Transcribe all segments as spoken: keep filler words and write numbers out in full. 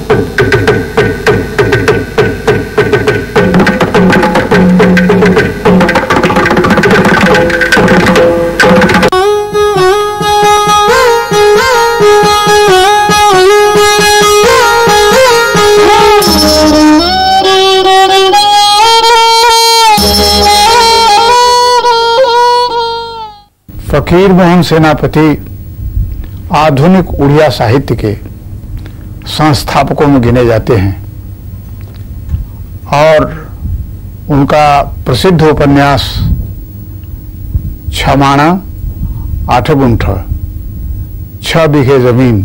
फकीर मोहन सेनापति आधुनिक उड़िया साहित्य के संस्थापकों में गिने जाते हैं और उनका प्रसिद्ध उपन्यास छ माणा आठ गुंठ छह बीघे जमीन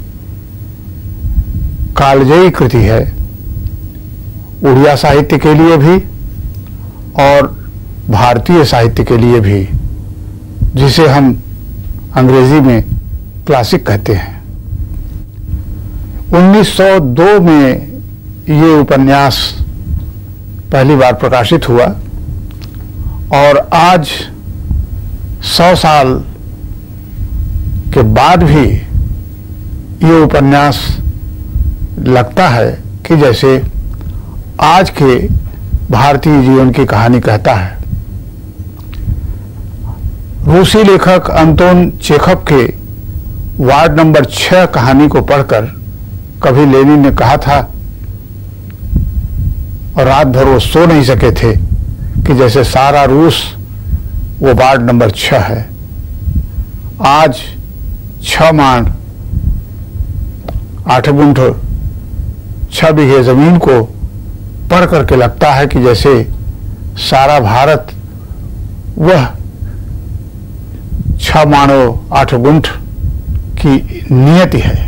कालजयी कृति है, उड़िया साहित्य के लिए भी और भारतीय साहित्य के लिए भी, जिसे हम अंग्रेजी में क्लासिक कहते हैं। उन्नीस सौ दो में ये उपन्यास पहली बार प्रकाशित हुआ और आज सौ साल के बाद भी ये उपन्यास लगता है कि जैसे आज के भारतीय जीवन की कहानी कहता है। रूसी लेखक अंतोन चेखव के वार्ड नंबर छह कहानी को पढ़कर कभी लेनिन ने कहा था, और रात भर वो सो नहीं सके थे, कि जैसे सारा रूस वो वार्ड नंबर छह है। आज छह माण आठ गुंठ छह बीघे जमीन को पढ़ करके लगता है कि जैसे सारा भारत वह छह माणो आठ गुंठ की नियति है।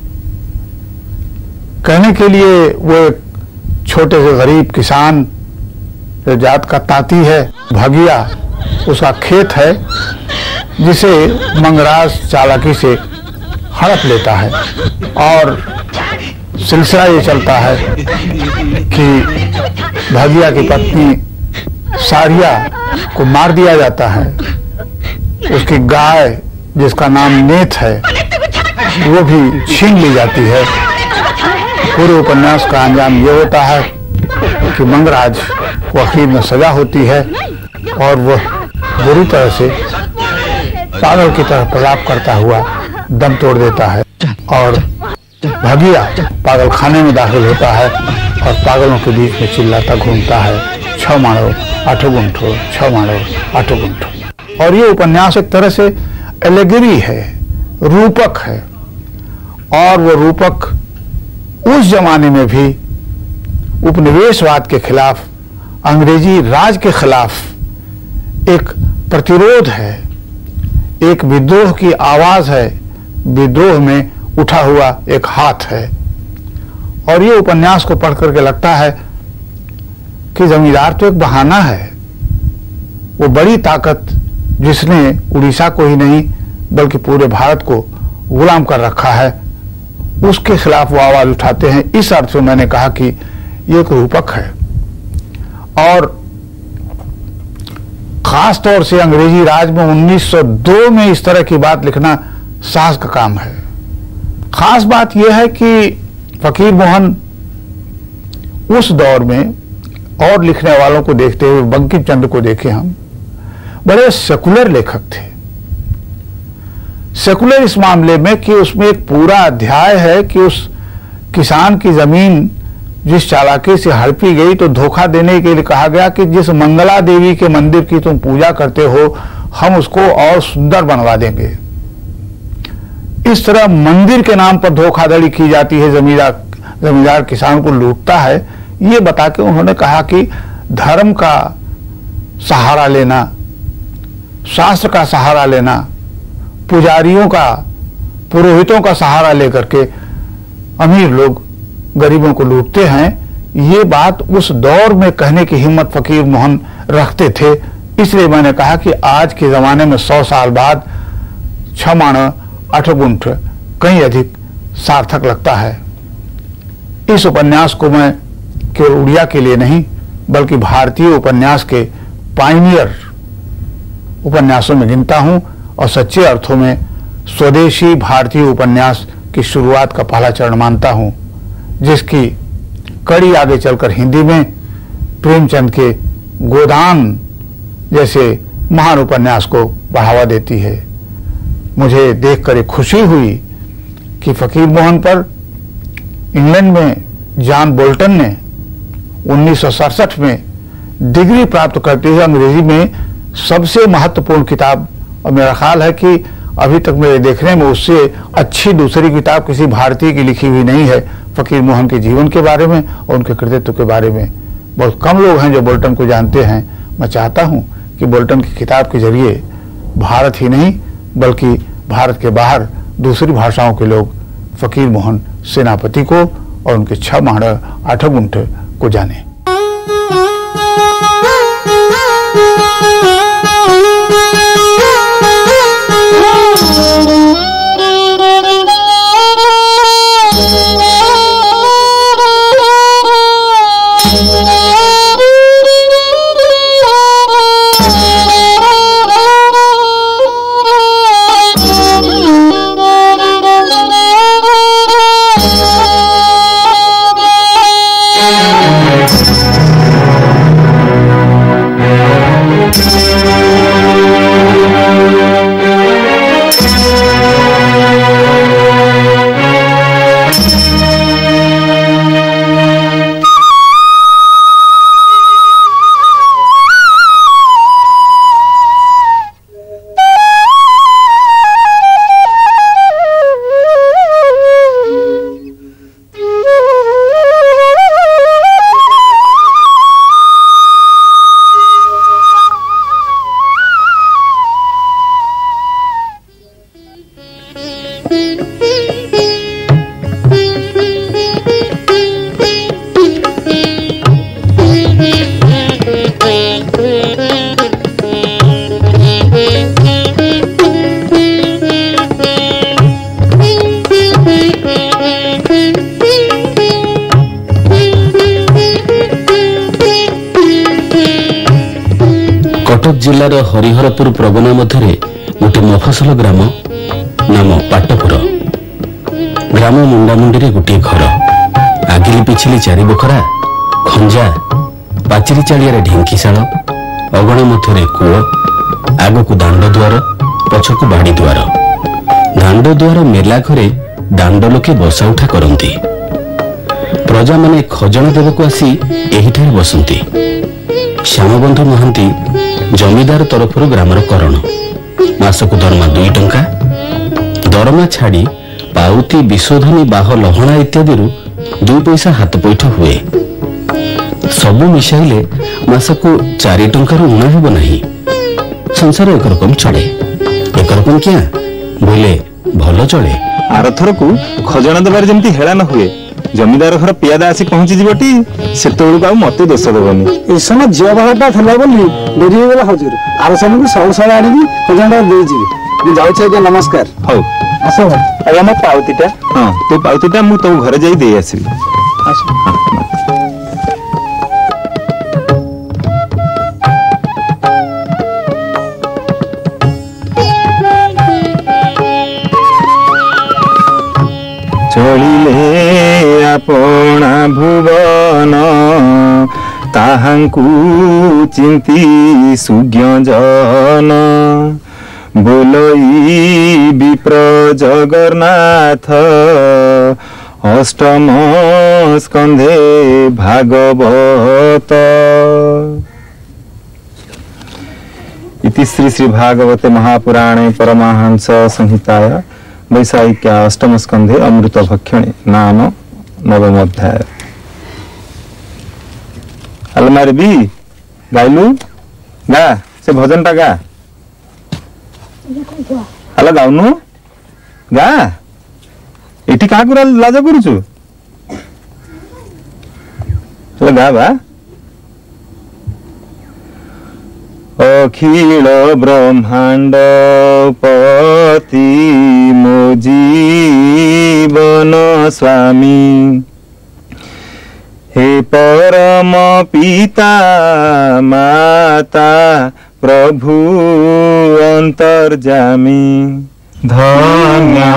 कहने के लिए वो एक छोटे से गरीब किसान जो जात का ताती है, भगिया उसका खेत है, जिसे मंगराज चालाकी से हड़प लेता है और सिलसिला ये चलता है कि भगिया की पत्नी सारिया को मार दिया जाता है। उसकी गाय जिसका नाम नेत है वो भी छीन ली जाती है। पूरे उपन्यास का अंजाम ये होता है कि मंगराज को आखिर में सजा होती है और वह बुरी तरह से पागल की तरह प्रलाप करता हुआ दम तोड़ देता है और भगिया पागल खाने में दाखिल होता है और पागलों के बीच में चिल्लाता घूमता है, छह माणो आठ गुंठो, छह माणो आठ गुंठो। और ये उपन्यास एक तरह से एलेगरी है, रूपक है, और वो रूपक उस जमाने में भी उपनिवेशवाद के खिलाफ, अंग्रेजी राज के खिलाफ एक प्रतिरोध है, एक विद्रोह की आवाज है, विद्रोह में उठा हुआ एक हाथ है। और ये उपन्यास को पढ़ करके लगता है कि जमींदार तो एक बहाना है, वो बड़ी ताकत जिसने उड़ीसा को ही नहीं बल्कि पूरे भारत को गुलाम कर रखा है, उसके खिलाफ वो आवाज उठाते हैं। इस अर्थ में मैंने कहा कि ये एक रूपक है और खास तौर से अंग्रेजी राज में उन्नीस सौ दो में इस तरह की बात लिखना साहस का काम है। खास बात यह है कि फकीर मोहन उस दौर में, और लिखने वालों को देखते हुए बंकिम चंद्र को देखे हम, बड़े सेकुलर लेखक थे। सेकुलर इस मामले में कि उसमें एक पूरा अध्याय है कि उस किसान की जमीन जिस चालाकी से हड़पी गई तो धोखा देने के लिए कहा गया कि जिस मंगला देवी के मंदिर की तुम पूजा करते हो हम उसको और सुंदर बनवा देंगे। इस तरह मंदिर के नाम पर धोखाधड़ी की जाती है, जमींदार जमींदार किसान को लूटता है। ये बता के उन्होंने कहा कि धर्म का सहारा लेना, शास्त्र का सहारा लेना, पुजारियों का, पुरोहितों का सहारा लेकर के अमीर लोग गरीबों को लूटते हैं, ये बात उस दौर में कहने की हिम्मत फकीर मोहन रखते थे। इसलिए मैंने कहा कि आज के जमाने में सौ साल बाद छह माणा आठ गुंठ कहीं अधिक सार्थक लगता है। इस उपन्यास को मैं केवल उड़िया के लिए नहीं बल्कि भारतीय उपन्यास के पायनियर उपन्यासों में गिनता हूं और सच्चे अर्थों में स्वदेशी भारतीय उपन्यास की शुरुआत का पहला चरण मानता हूं। जिसकी कड़ी आगे चलकर हिंदी में प्रेमचंद के गोदान जैसे महान उपन्यास को बढ़ावा देती है। मुझे देखकर एक खुशी हुई कि फकीर मोहन पर इंग्लैंड में जॉन बोल्टन ने उन्नीस सौ सड़सठ में डिग्री प्राप्त करते हुए अंग्रेजी में सबसे महत्वपूर्ण किताब, और मेरा ख्याल है कि अभी तक मेरे देखने में उससे अच्छी दूसरी किताब किसी भारतीय की लिखी हुई नहीं है फकीर मोहन के जीवन के बारे में और उनके कृतित्व के बारे में। बहुत कम लोग हैं जो बोल्टन को जानते हैं। मैं चाहता हूं कि बोल्टन की किताब के जरिए भारत ही नहीं बल्कि भारत के बाहर दूसरी भाषाओं के लोग फकीर मोहन सेनापति को और उनके छह माण आठ गुंठ को जाने। जिलार हरिहरपुर प्रगना मध्य गोटे मफसल ग्राम नाम पाटपुर। ग्राम मुंडामुंडी गोटे घर, आगिली पिछिली चारि बखरा, खंजा, पाचिरी चाड़िया ढिंकीशाल, अगण मध्य कूଅ, आगक दांड द्वार, पछक बाड़ी द्वार। दांड द्वार मेला घरे दांड लोके बसा उठा करती। प्रजा माने खजणा देवक आसी एहिठारे बसंती। श्यामबंधु महांती जमीदार तरफर ग्रामर करण, मासक दरमा दुई टंका, दरमा छाड़ी पाउती विशोधनी बाह लहणा इत्यादि दुई पैसा हाथ पैठ हुए। सबु मिशाइले मासक चारि टंकार ऊणा हेब नहीं। संसार एक रकम चले, एक रकम क्या बोले भल चले। आरथर को खजना देवार जमती हेला न हुए। जमीदार घर पियादा आसी पहुंची जीवटी सेतबेलू आ मते दोष देबनी। ए समय जिया बाहाटा थला बोली डोरी गेला हजूर आर समय को सब सारा आनी खजना दे जीवे। जे जाउ छै जे नमस्कार। हौ आसो अरे हम पाउतीटा। हां तू पाउतीटा मु तो घर जाई दे आसी। आसो चलिले अपना भुवन ताहांकु चिंती सुज्ञ जन बोलई विप्र जगन्नाथ अष्टम स्कंधे भागवत। इति श्री श्री भागवते महापुराणे परमहंस संहिताया वैशाखिक्या अष्टम स्कंधे अमृत भक्षणे नाम नवम अध्याय। अलमारी भी गाइलु गा से भजन टा गा हला गाउनु गा एठी का कुरा लाज करूछु हला गा बा। अखिल ब्रह्मांड पति मो जीवन स्वामी हे परम पिता माता प्रभु अंतर्जामी धन्य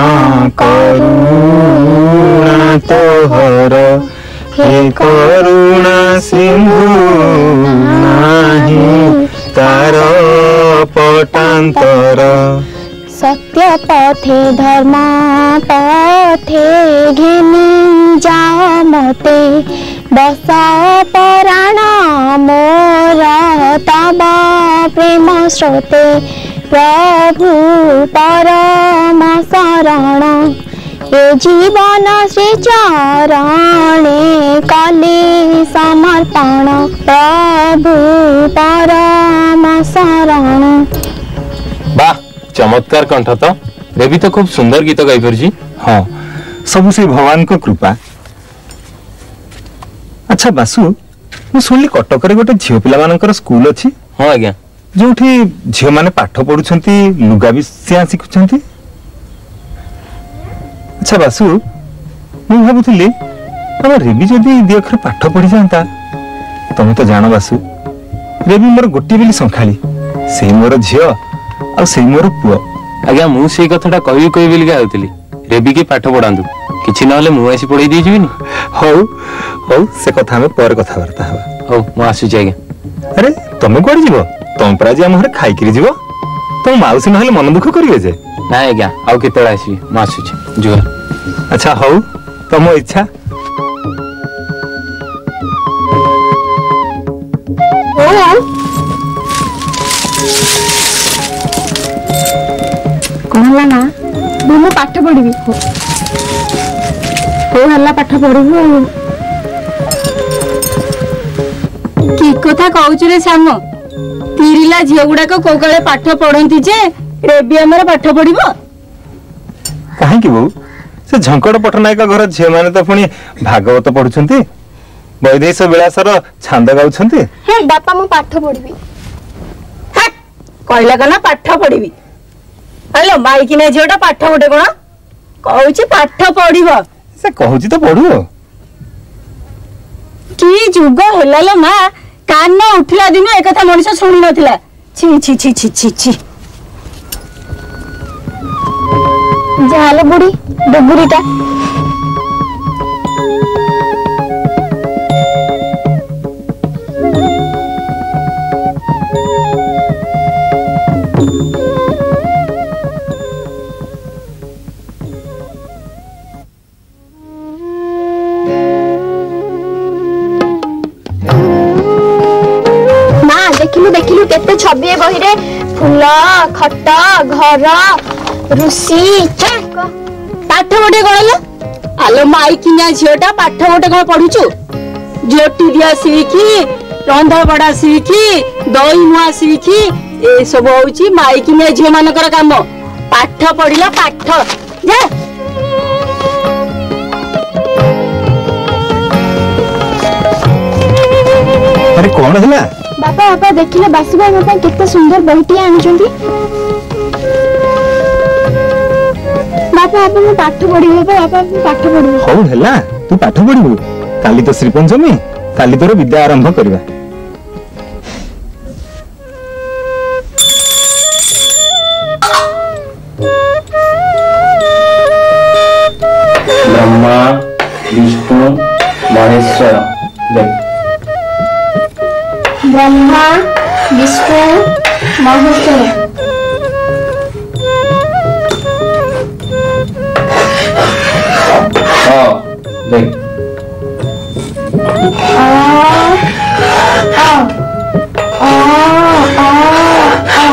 करुणा तोहर हे करुणा सिंधु नाही तार पटांतर सत्य पथे धर्म पथे घेनी जाओ मते दस पराण मोर तब प्रेम स्रोते प्रभु परम शरण ए जीवन श्री चरणे कले समर्पण प्रभु परम शरण। वाह चमत्कार कंठ तो रेबी तो खूब सुंदर गीत गाई परजी। हाँ सब से भगवान को कृपा। अच्छा बासु मु सुनली कटक रे गोटे झियो पिला मानकर स्कूल अछि। हाँ आज्ञा जोठी झियो माने पाठ पढुछंती लुगा भी सिया सिखुछंती। अच्छा बासु मु भाबुथली तम रेबी जदी दी अक्षर पाठ पढि जानता तमे तो जानो बासु रेबी मोर गोटी बेली संखाली से मोर झियो आ से मोर पुओ। आज्ञा मु सेई कथाटा कहि कहि बेली गाउतली रेबी के पाठ पढांदु किछि नहले मु आसी पढाई दी जिबिनी। हौ हौ से कथा में पर कथा वार्ता हवा। हौ मु आसु छी आज्ञा। अरे तमे कोड जीवो तम परा जे हम हरे खाई करी जीवो तम माउसी नहले मन दुख करिवे जे ना आज्ञा आउ केतळे आसी मु आसु छी जुगर। अच्छा हौ तम इच्छा। कौन ला ना मु पाठ पढ़ी हो हल्ला पाठ पढ़ू की कथा कहूचु रे श्याम तिरिला झियो गुडा को कोकाळे पाठ पढंती जे रेबी हमर पाठ पढिबो काहे की बो से झंकड़ पटनायक घर झियो माने तो पुनी भागवत पढुछंती वैदेश विलासर छांद गाउछंती। हे बापा मु पाठ पढ़बी कहला कना पाठ पढिबी हेलो माइकी ने झियोटा पाठ गोटे कोन कहूची पाठ पढिबो से कहूची तो पढु की जुग होला लो मा कान उठला दिन एक कथा मनुष्य सुनि नथिला छी छी छी छी छी छी जाले बुढ़ी डुगुरीटा देखिलु देखिलु केते छबे बही रे फूल खट घर ऋषि पाठ गोटे कहलो आलो माइकी ना झियोटा पाठ गोटे कौन पढुचु झोटी दिया सीखी रंधा बड़ा सीखी दही मुआ सीखी ए सब होउची माइकी ना झियो मानकर काम पाठ पढिला पाठ जा अरे कौन है बापा बापा देखिले बासु भाई मोपा कितना सुंदर बहिटी आनिचंती बापा बापा मु पाठ पढिबो बापा मु पाठ पढिबो हौ हैला तू पाठ पढिबो काली तो श्री पंचमी काली तोर विद्या आरंभ करबा। ब्रह्मा विष्णु महेश्वर ब्रह्मा विष्णु महेश्वर हाँ देख आ आ आ आ आ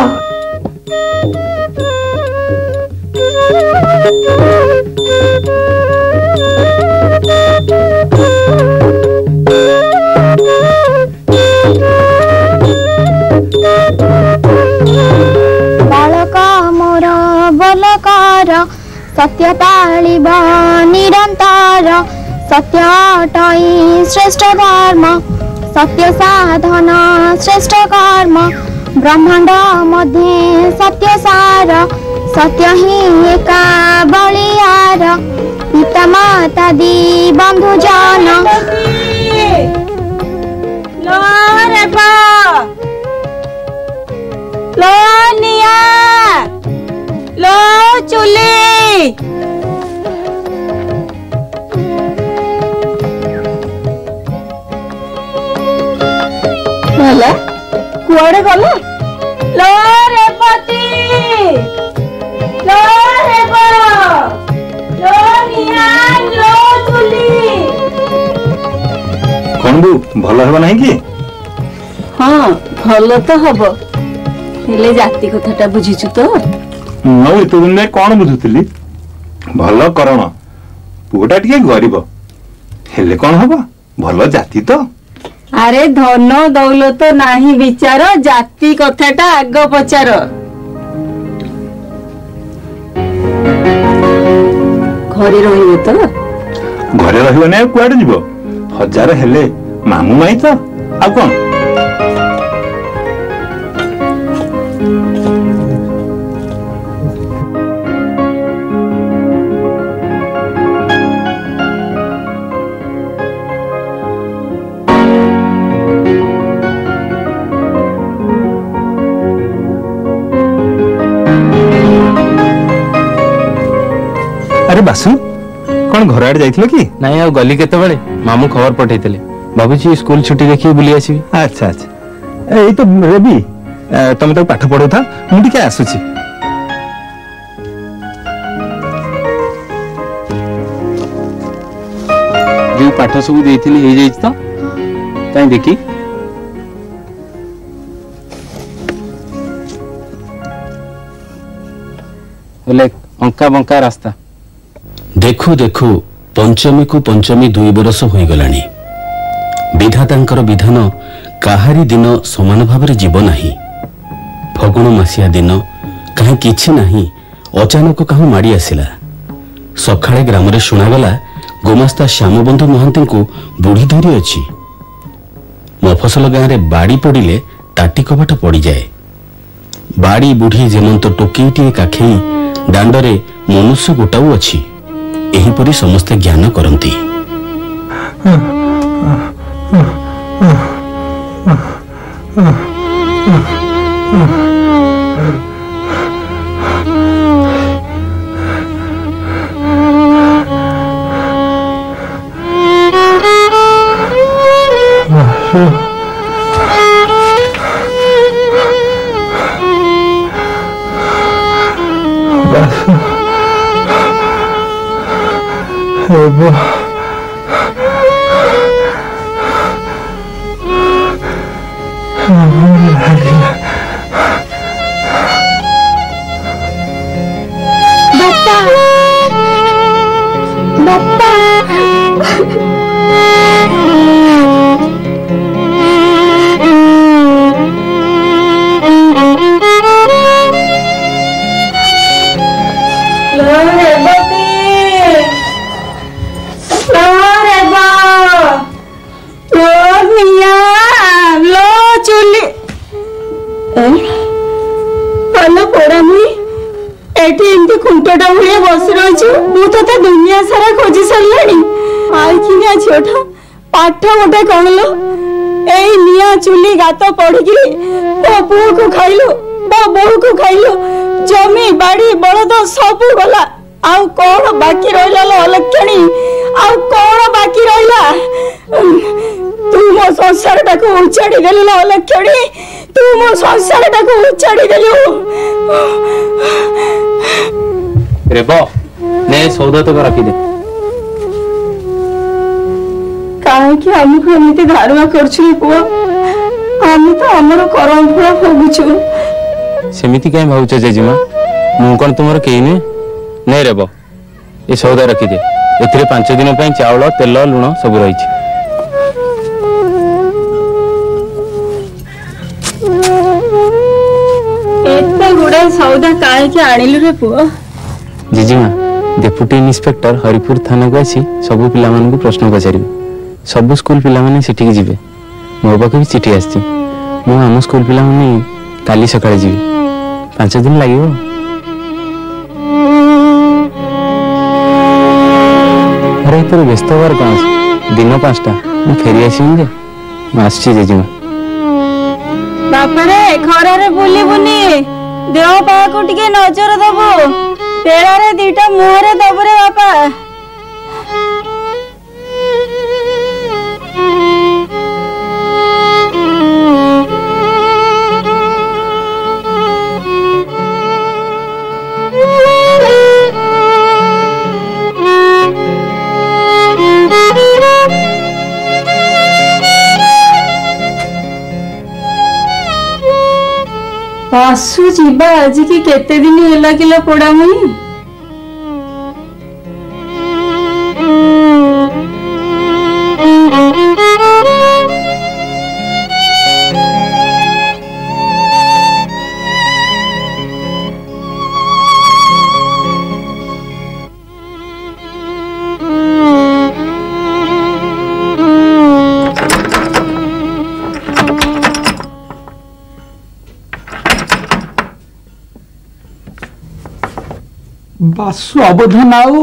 सत्य पालिब निरंतर सत्य अटई श्रेष्ठ धर्म सत्य साधन श्रेष्ठ कर्म ब्रह्मांड मध्ये सत्य सार सत्य ही एका बलियार पिता माता दी बंधु जन चुली भला कुआड़े गला लो रे पति लो रे बड़ा लो निया लो चुली कौन बू भल हेबा नहीं कि हाँ भल तो हब हेले जाति कथाटा बुझीचु तो नौ एत दिन में कौन बुझुली भल करण पुओटा टिके गरीब हेले कौन हबा भल जाति तो अरे धन दौलत नाही विचार जाति कथाटा आग पचार घरे रहिबे तो घरे रहिबो नै कुआडे जीवो हजार हेले मामू माई तो आ कौन अरे बासु कौन घर आड़े जाइथिलो कि नहीं आ गली केते बेले मामू खबर पठैतले भाबुची स्कूल छुट्टी देखि बुली आसीबी। अच्छा अच्छा एई तो रेबी तुम तो पाठ पढ़ो था मु टिके आसुची जो पाठ सब देथिली हे जाइछ तो ताई देखि बोले अंका बंका रास्ता देखु देखु पंचमी को पंचमी दुई बरस हो गलानी विधातांकर विधान काहारी दिन समान भावरे जीव नाही फगुण मासिया दिन कहीं किछि नाही अचानक कहीं माड़ी आसिला सखाळे ग्राम रे सुनागला गोमास्ता श्यामबंधु महांती को बुढ़ी धरी अछि मफसल गाँ रे बाड़ी पड़िले ताटी कबाट पड़ी जाए बाड़ी बुढ़ी जेमंत टोकेईटिए काखेई दांडरे मनुष्य गोटाऊ अछि एहीपरि समस्ते ज्ञान करती पाठ गोटे कौन लो ए निया चुली गात पड़ी मो बो को खाइलु मो बो को खाइलु जमी बाड़ी बलद सब गला आउ कौन बाकी रहिला लो अलक्षणी आउ कौन बाकी रहिला तू मो संसार टाको उचाड़ी देलु लो अलक्षणी तू मो संसार टाको उचाड़ी देलु रे बो ने सौदा तो रखी दे काहे आमको एमती धारणा करछु पुआ आमी तो हमर करम फल भोगुछु सेमिति काई भाउछ जेजिमा मु कोन तुमर केई ने नै रेबो ए सौदा रखी दे एथिरे पांच दिन पई चावल तेल लुण सब रही छी एते गुडा सौदा काहे के आनिलु रे पुआ जेजिमा डेप्यूटी इंस्पेक्टर हरिपुर थाना को आसी सब पिला मानन को प्रश्न पचारिबे सब स्कूल पिला माने सिटी के जिबे मो पाखे भी चिठी आस्ती मु आम स्कूल पिला माने काली सकाळे जिबे पांच दिन लागिवो अरे तोर व्यस्त बार कौन दिन पांचटा मु फेरी आसीम जे मु आछी जेजिमा बापा रे घर रे बुली बुनी देह पा को टिके नजर दबो पेड़ारे दीटा मुहरे दबरे बापा बासु जीवा आज की केते दिन हेला किला पड़ा मुई बासु अवधान आउ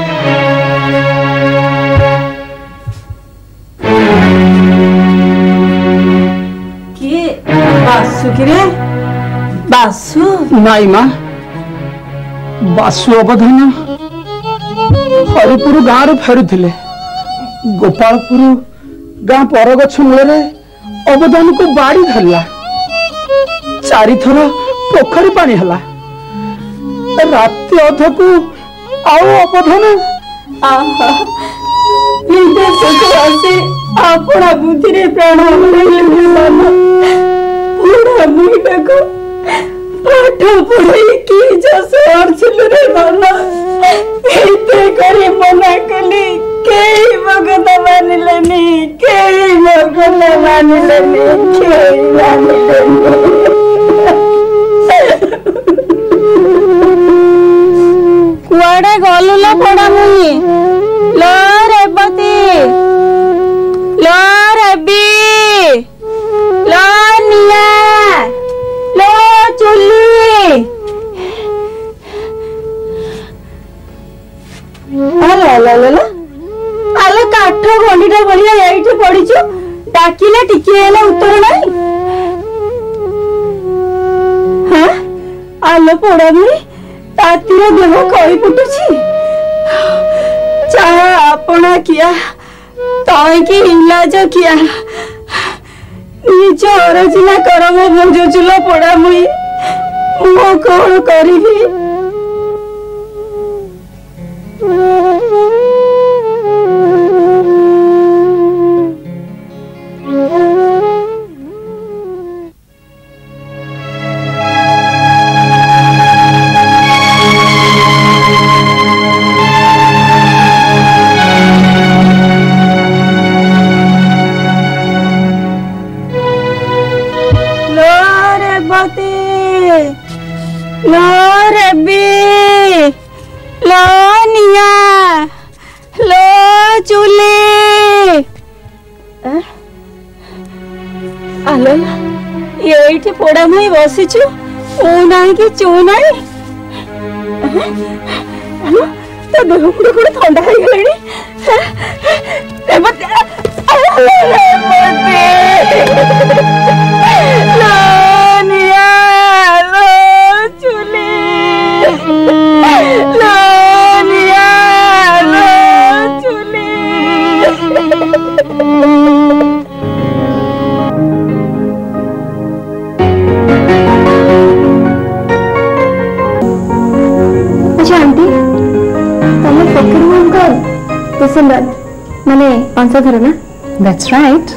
के बासु किरे बासु नाई माँ बासु अवधान हरिपुर गाँव फेरुले गोपालपुर गाँ परगछ मूल अवधान को बाड़ी धरला चारिथर पोखरी पानी हला राति अधकू आउ अवधान अपना बुद्धि रे प्राण पूरा मुईटा को पाठ पढ़ाई की जैसे अर्चल रे माना एते करी मना कली केई भगत मानिलेनी केई भगत मानिलेनी केई मानिलेनी कुआडे गलुला पड़ा मुई लो रेवती लो रेबी लो निया लो चुल्ली अरे अला अला अला काठ गंडीटा बलिया एइठी पड़ीछु डाकिले टिके हेला उत्तर नाही हां आलो पड़ा मुई तातीर देह कई फुटुची चाहे अपना किया तय की इलाज किया निज अरजिना करम बुझुचुल पड़ा मुई मो कौन करी पड़ा मुई बसीचु ओ नाही कि चो नाही तो देह मुड़ कोड ठंडा हो गलेनी ए मत लानिया लो चुली लानिया लो चुली माने वंशधर ना दैट्स राइट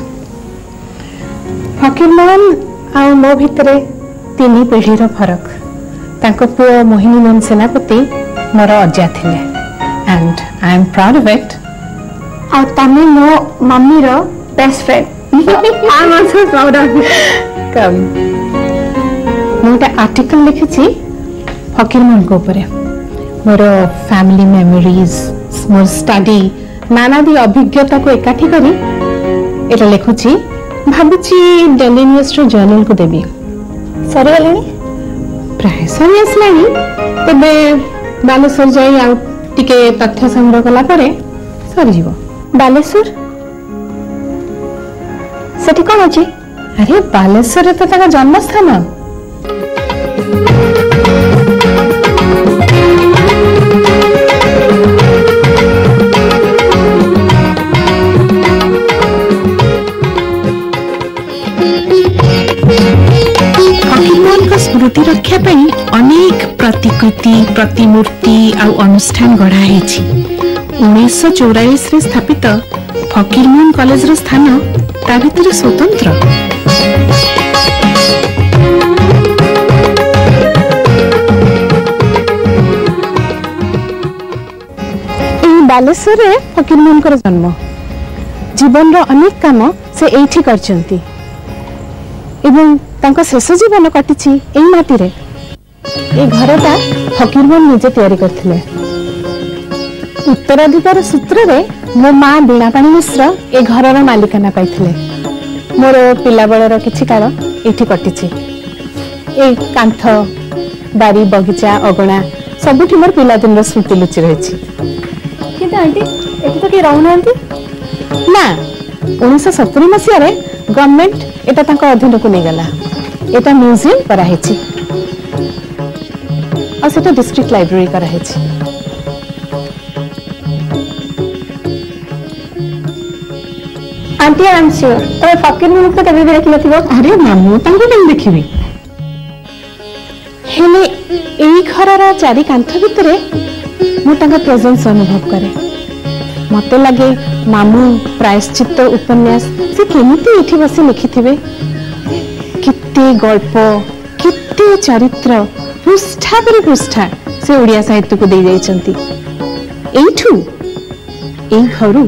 फकीर मोहन आ मो भितरे तीन पीढ़ीर फरक तांको पुओ मोहिनी मोहन सेनापति मोर अजा थिले and I am proud of it आ तमे मो मम्मी रो best friend I am also proud of it कम मोटा आर्टिकल लिखिछि फकीर मोहन को ऊपर मोर फैमिली मेमोरीज मोर स्टडी नानादी अभिज्ञता को एकाठी करी एटा लिखुछि भाबुछि डेली न्यूज रो जर्नल को देबी सरी गलेनी प्राय सरी आसलानी तबे बालेश्वर जाई आ टिके तथ्य संग्रह कला परे सरी जीवो बालेश्वर सेठी कोन अछि अरे बालेश्वर तो ताका जन्म स्थान ପ୍ରତିରକ୍ଷା ପାଇଁ ଅନେକ ପ୍ରତିକୃତି ପ୍ରତିମୂର୍ତ୍ତି ଆଉ ଅନୁଷ୍ଠାନ ଗଢ଼ା ହେଇଛି। ଉଣେଇଶହ ଚଉରାଳିଶରେ ସ୍ଥାପିତ ଫକୀର ମୋହନ କଲେଜର ସ୍ଥାନ ତା ଭିତରେ ସ୍ୱତନ୍ତ୍ର। ଏହି ବାଲେଶ୍ୱରରେ ଫକୀର ମୋହନଙ୍କର ଜନ୍ମ, ଜୀବନର ଅନେକ କାମ ସେ ଏଇଠି କରିଛନ୍ତି ଏବଂ ତାଙ୍କ ଶେଷ ଜୀବନ କଟିଛି ଏଇ ମାଟିରେ। ଏ ଘରଟା ଫକୀର ମୋହନ ନିଜେ ତିଆରି କରିଥିଲେ। ଉତ୍ତରାଧିକାର ସୂତ୍ରରେ ମୋ ମା ବୀଣାପାଣି ମିଶ୍ର ଏ ଘରର ମାଲିକାନା ପାଇଥିଲେ। ମୋର ପିଲାବେଳର କିଛି କାଳ ଏଇଠି କଟିଛି। ଏ କାନ୍ଥ, ବାରି, ବଗିଚା, ଅଗଣା ସବୁଠି ମୋର ପିଲାଦିନର ସ୍ମୃତି ଲୁଚି ରହିଛି। କିନ୍ତୁ ଆଣ୍ଟି ଏଠି ତ କେହି ରହୁନାହାନ୍ତି। ନା, ଉଣେଇଶହ ସତୁରି ମସିହାରେ ଗଭର୍ଣ୍ଣମେଣ୍ଟ এটা ତାଙ୍କ ଅଧୀନକୁ ନେଇଗଲା। এটা ମ୍ୟୁଜିୟମ କରାହେଇଛି ଆଉ ସେଟା ଡିଷ୍ଟ୍ରିକ୍ଟ ଲାଇବ୍ରେରୀ କରାହେଇଛି। ଆଣ୍ଟି ଆଇ ଏମ୍ ସିଓର ତମେ ଫକୀର ମୋହନକୁ ତ କେବେ ବି ଦେଖିନଥିବ। ଆରେ ନା, ମୁଁ ତାଙ୍କୁ କେମିତି ଦେଖିବି? ହେଲେ ଏଇ ଘରର ଚାରି କାନ୍ଥ ଭିତରେ ମୁଁ ତାଙ୍କ ପ୍ରେଜେନ୍ସ ଅନୁଭବ କରେ। ମତେ ଲାଗେ ମାମୁଁ ପ୍ରାୟଶ୍ଚିତ୍ତ ଉପନ୍ୟାସ ସେ କେମିତି ଏଠି ବସି ଲେଖିଥିବେ। କେତେ ଗଳ୍ପ, କେତେ ଚରିତ୍ର, ପୃଷ୍ଠା ପରେ ପୃଷ୍ଠା ସେ ଓଡ଼ିଆ ସାହିତ୍ୟକୁ ଦେଇ ଯାଇଛନ୍ତି। ଏଇଠୁ, ଏଇ ଘରୁ।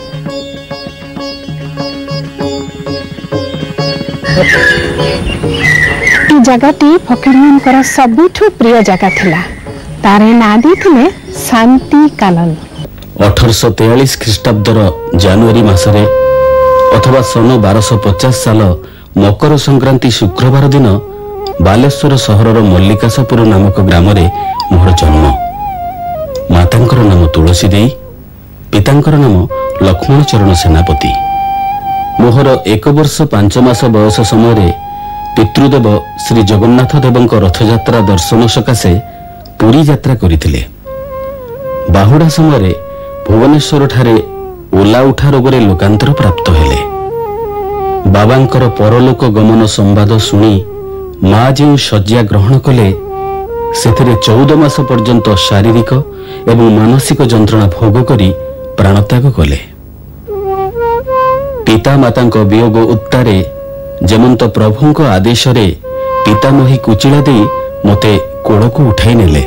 এই জায়গাটি ফকীর মোহনଙ୍କର ସବୁଠୁ ପ୍ରିୟ ଜାଗା ଥିଲା। ତାର ନାଁ ଦେଇଥିଲେ ଶାନ୍ତି କାନନ। ଅଠରଶହ ତେୟାଳିଶ ଖ୍ରୀଷ୍ଟାବ୍ଦର ଜାନୁଆରୀ ମାସରେ ଅଥବା ସନ ବାରଶହ ପଚାଶ ସାଲ ମକର ସଂକ୍ରାନ୍ତି ଶୁକ୍ରବାର ଦିନ ବାଲେଶ୍ୱର ସହରର ମଲ୍ଲିକାଶପୁର ନାମକ ଗ୍ରାମରେ ମୋର ଜନ୍ମ। ମାତାଙ୍କର ନାମ ତୁଳସୀ ଦେଇ, ପିତାଙ୍କର ନାମ ଲକ୍ଷ୍ମଣ ଚରଣ ସେନାପତି। ମୋହର ଏକ ବର୍ଷ ପାଞ୍ଚ ମାସ ବୟସ ସମୟରେ ପିତୃଦେବ ଶ୍ରୀ ଜଗନ୍ନାଥ ଦେବଙ୍କ ରଥଯାତ୍ରା ଦର୍ଶନ ସକାଶେ ପୁରୀ ଯାତ୍ରା କରିଥିଲେ। ବାହୁଡ଼ା ସମୟରେ ଭୁବନେଶ୍ୱର ଠାରେ ଓଲା ଉଠା ରୋଗରେ ଲୋକାନ୍ତର ପ୍ରାପ୍ତ ହେଲେ। ବାବାଙ୍କର ପରଲୋକ ଗମନ ସମ୍ବାଦ ଶୁଣି ମା ଯେଉଁ ଶଯ୍ୟା ଗ୍ରହଣ କଲେ, ସେଥିରେ ଚଉଦ ମାସ ପର୍ଯ୍ୟନ୍ତ ଶାରୀରିକ ଏବଂ ମାନସିକ ଯନ୍ତ୍ରଣା ଭୋଗ କରି ପ୍ରାଣତ୍ୟାଗ କଲେ। ପିତା ମାତାଙ୍କ ବିୟୋଗ ଉତ୍ତାରେ ଯେମନ୍ତ ପ୍ରଭୁଙ୍କ ଆଦେଶରେ ପିତାମହୀ କୁଚିଳା ଦେଇ ମୋତେ କୋଳକୁ ଉଠାଇ ନେଲେ।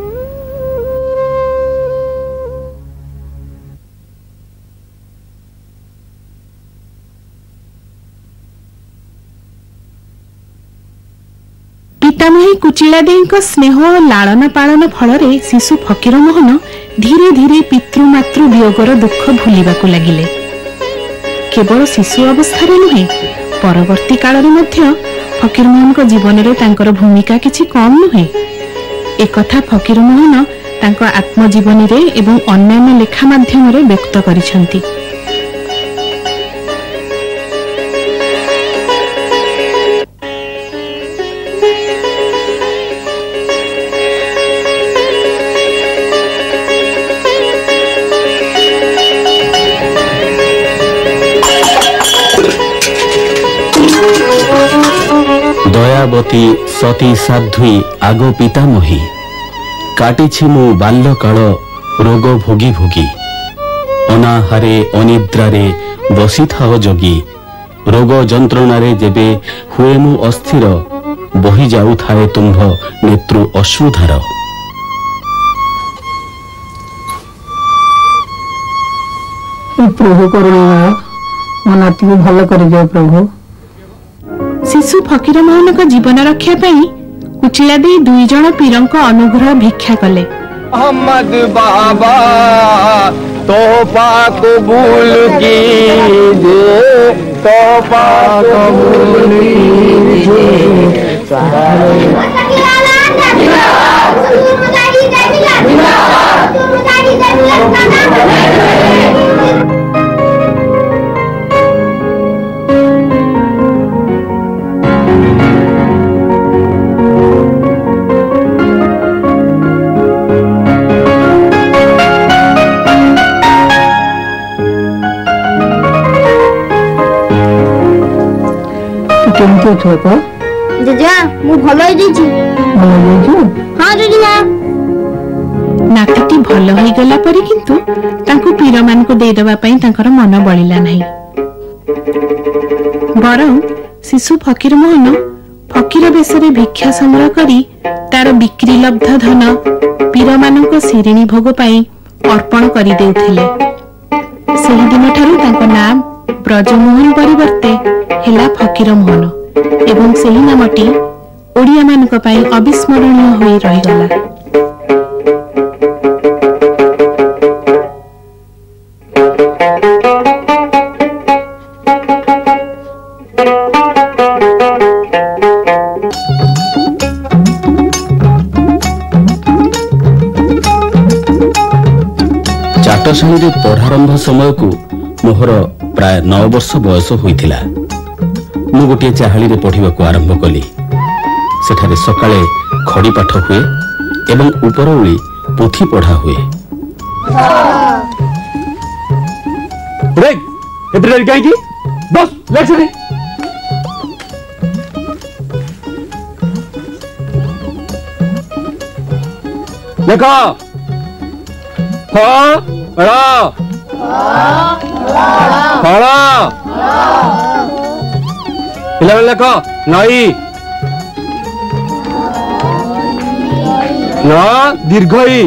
ପିତାମହୀ କୁଚିଳା ଦେଈଙ୍କ ସ୍ନେହ ଓ ଲାଳନ ପାଳନ ଫଳରେ ଶିଶୁ ଫକୀର ମୋହନ ଧୀରେ ଧୀରେ ପିତୃମାତୃ ବିୟୋଗର ଦୁଃଖ ଭୁଲିବାକୁ ଲାଗିଲେ। କେବଳ ଶିଶୁ ଅବସ୍ଥାରେ ନୁହେଁ, ପରବର୍ତ୍ତୀ କାଳରେ ମଧ୍ୟ ଫକୀର ମୋହନଙ୍କ ଜୀବନରେ ତାଙ୍କର ଭୂମିକା କିଛି କମ୍ ନୁହେଁ। ଏକଥା ଫକୀର ମୋହନ ତାଙ୍କ ଆତ୍ମଜୀବନୀରେ ଏବଂ ଅନ୍ୟାନ୍ୟ ଲେଖା ମାଧ୍ୟମରେ ବ୍ୟକ୍ତ କରିଛନ୍ତି। ଦୟାବତୀ ସତୀ ସାଧ୍ୱୀ ଆଗ ପିତାମହୀ, କାଟିଛି ମୁଁ ବାଲ୍ୟକାଳ ରୋଗ ଭୋଗି ଭୋଗି। ଅନାହାରେ ଅନିଦ୍ରାରେ ବସିଥାଅ ଯୋଗୀ, ରୋଗ ଯନ୍ତ୍ରଣାରେ ଯେବେ ହୁଏ ମୁଁ ଅସ୍ଥିର, ବହି ଯାଉଥାଏ ତୁମ୍ଭ ନେତୃ ଅଶ୍ରୁଧାର। ପ୍ରଭୁ କରୁଣାମୟ, ମୋ ନାତିକୁ ଭଲ କରିଦିଅ ପ୍ରଭୁ। ଶିଶୁ ଫକୀର ମୋହନଙ୍କ ଜୀବନ ରକ୍ଷା ପାଇଁ କୁଚିଳା ଦେଇ ଦୁଇ ଜଣ ପୀରଙ୍କ ଅନୁଗ୍ରହ ଭିକ୍ଷା କଲେ। अहमद बाबा तोहफा कबूल कीजिए, तोहफा कबूल कीजिए। जेजा मु भलो होई दिछि भलो होई जो हां जेजा नातीटी भलो होई गला परी किंतु तांको पीर मान को दे देबा पई तांकर मन बळिला नाही बरं शिशु फकीर मोहन फकीर बेसरे भिक्षा संग्रह करी तार बिक्री लब्ध धन पीर मानक शिरिणी भोग पाई अर्पण करी देउथिले सेहि दिन ठारू तांको नाम ब्रजमोहन परिवर्ते हेला फकीर मोहन एवं सेहि नामटी ओडिया मानक पाई अविस्मरणीय होई रही गला। चाटशाणी पढ़ारंभ समय को मोहर प्राय नौ वर्ष बयस होइथिला। मु गोटे चाहाली रे पढ़िबा को आरंभ कली। सेठारे सकाळे खड़ी पाठ हुए एवं ऊपर ओली पोथी पढ़ा हुए। रे एते डर काई की बस लेट से देखो हाँ रा खड़ा पिला लेखो नई न दीर्घई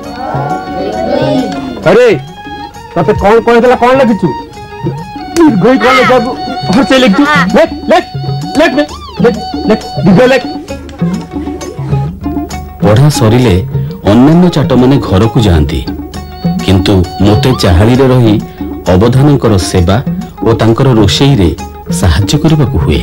अरे तते कौन कहला कौन लिखिछु दीर्घई कौन लिखबू और से लिखछु लेख लेख लेख लेख लेख दीर्घ लेख पढ़ा सरिले अन्य चाट माने घर को जाती किंतु मोते चाहाली रे रही अवधानकर सेवा और तांकर रोषेई रे साहाय्य करबा को हुए।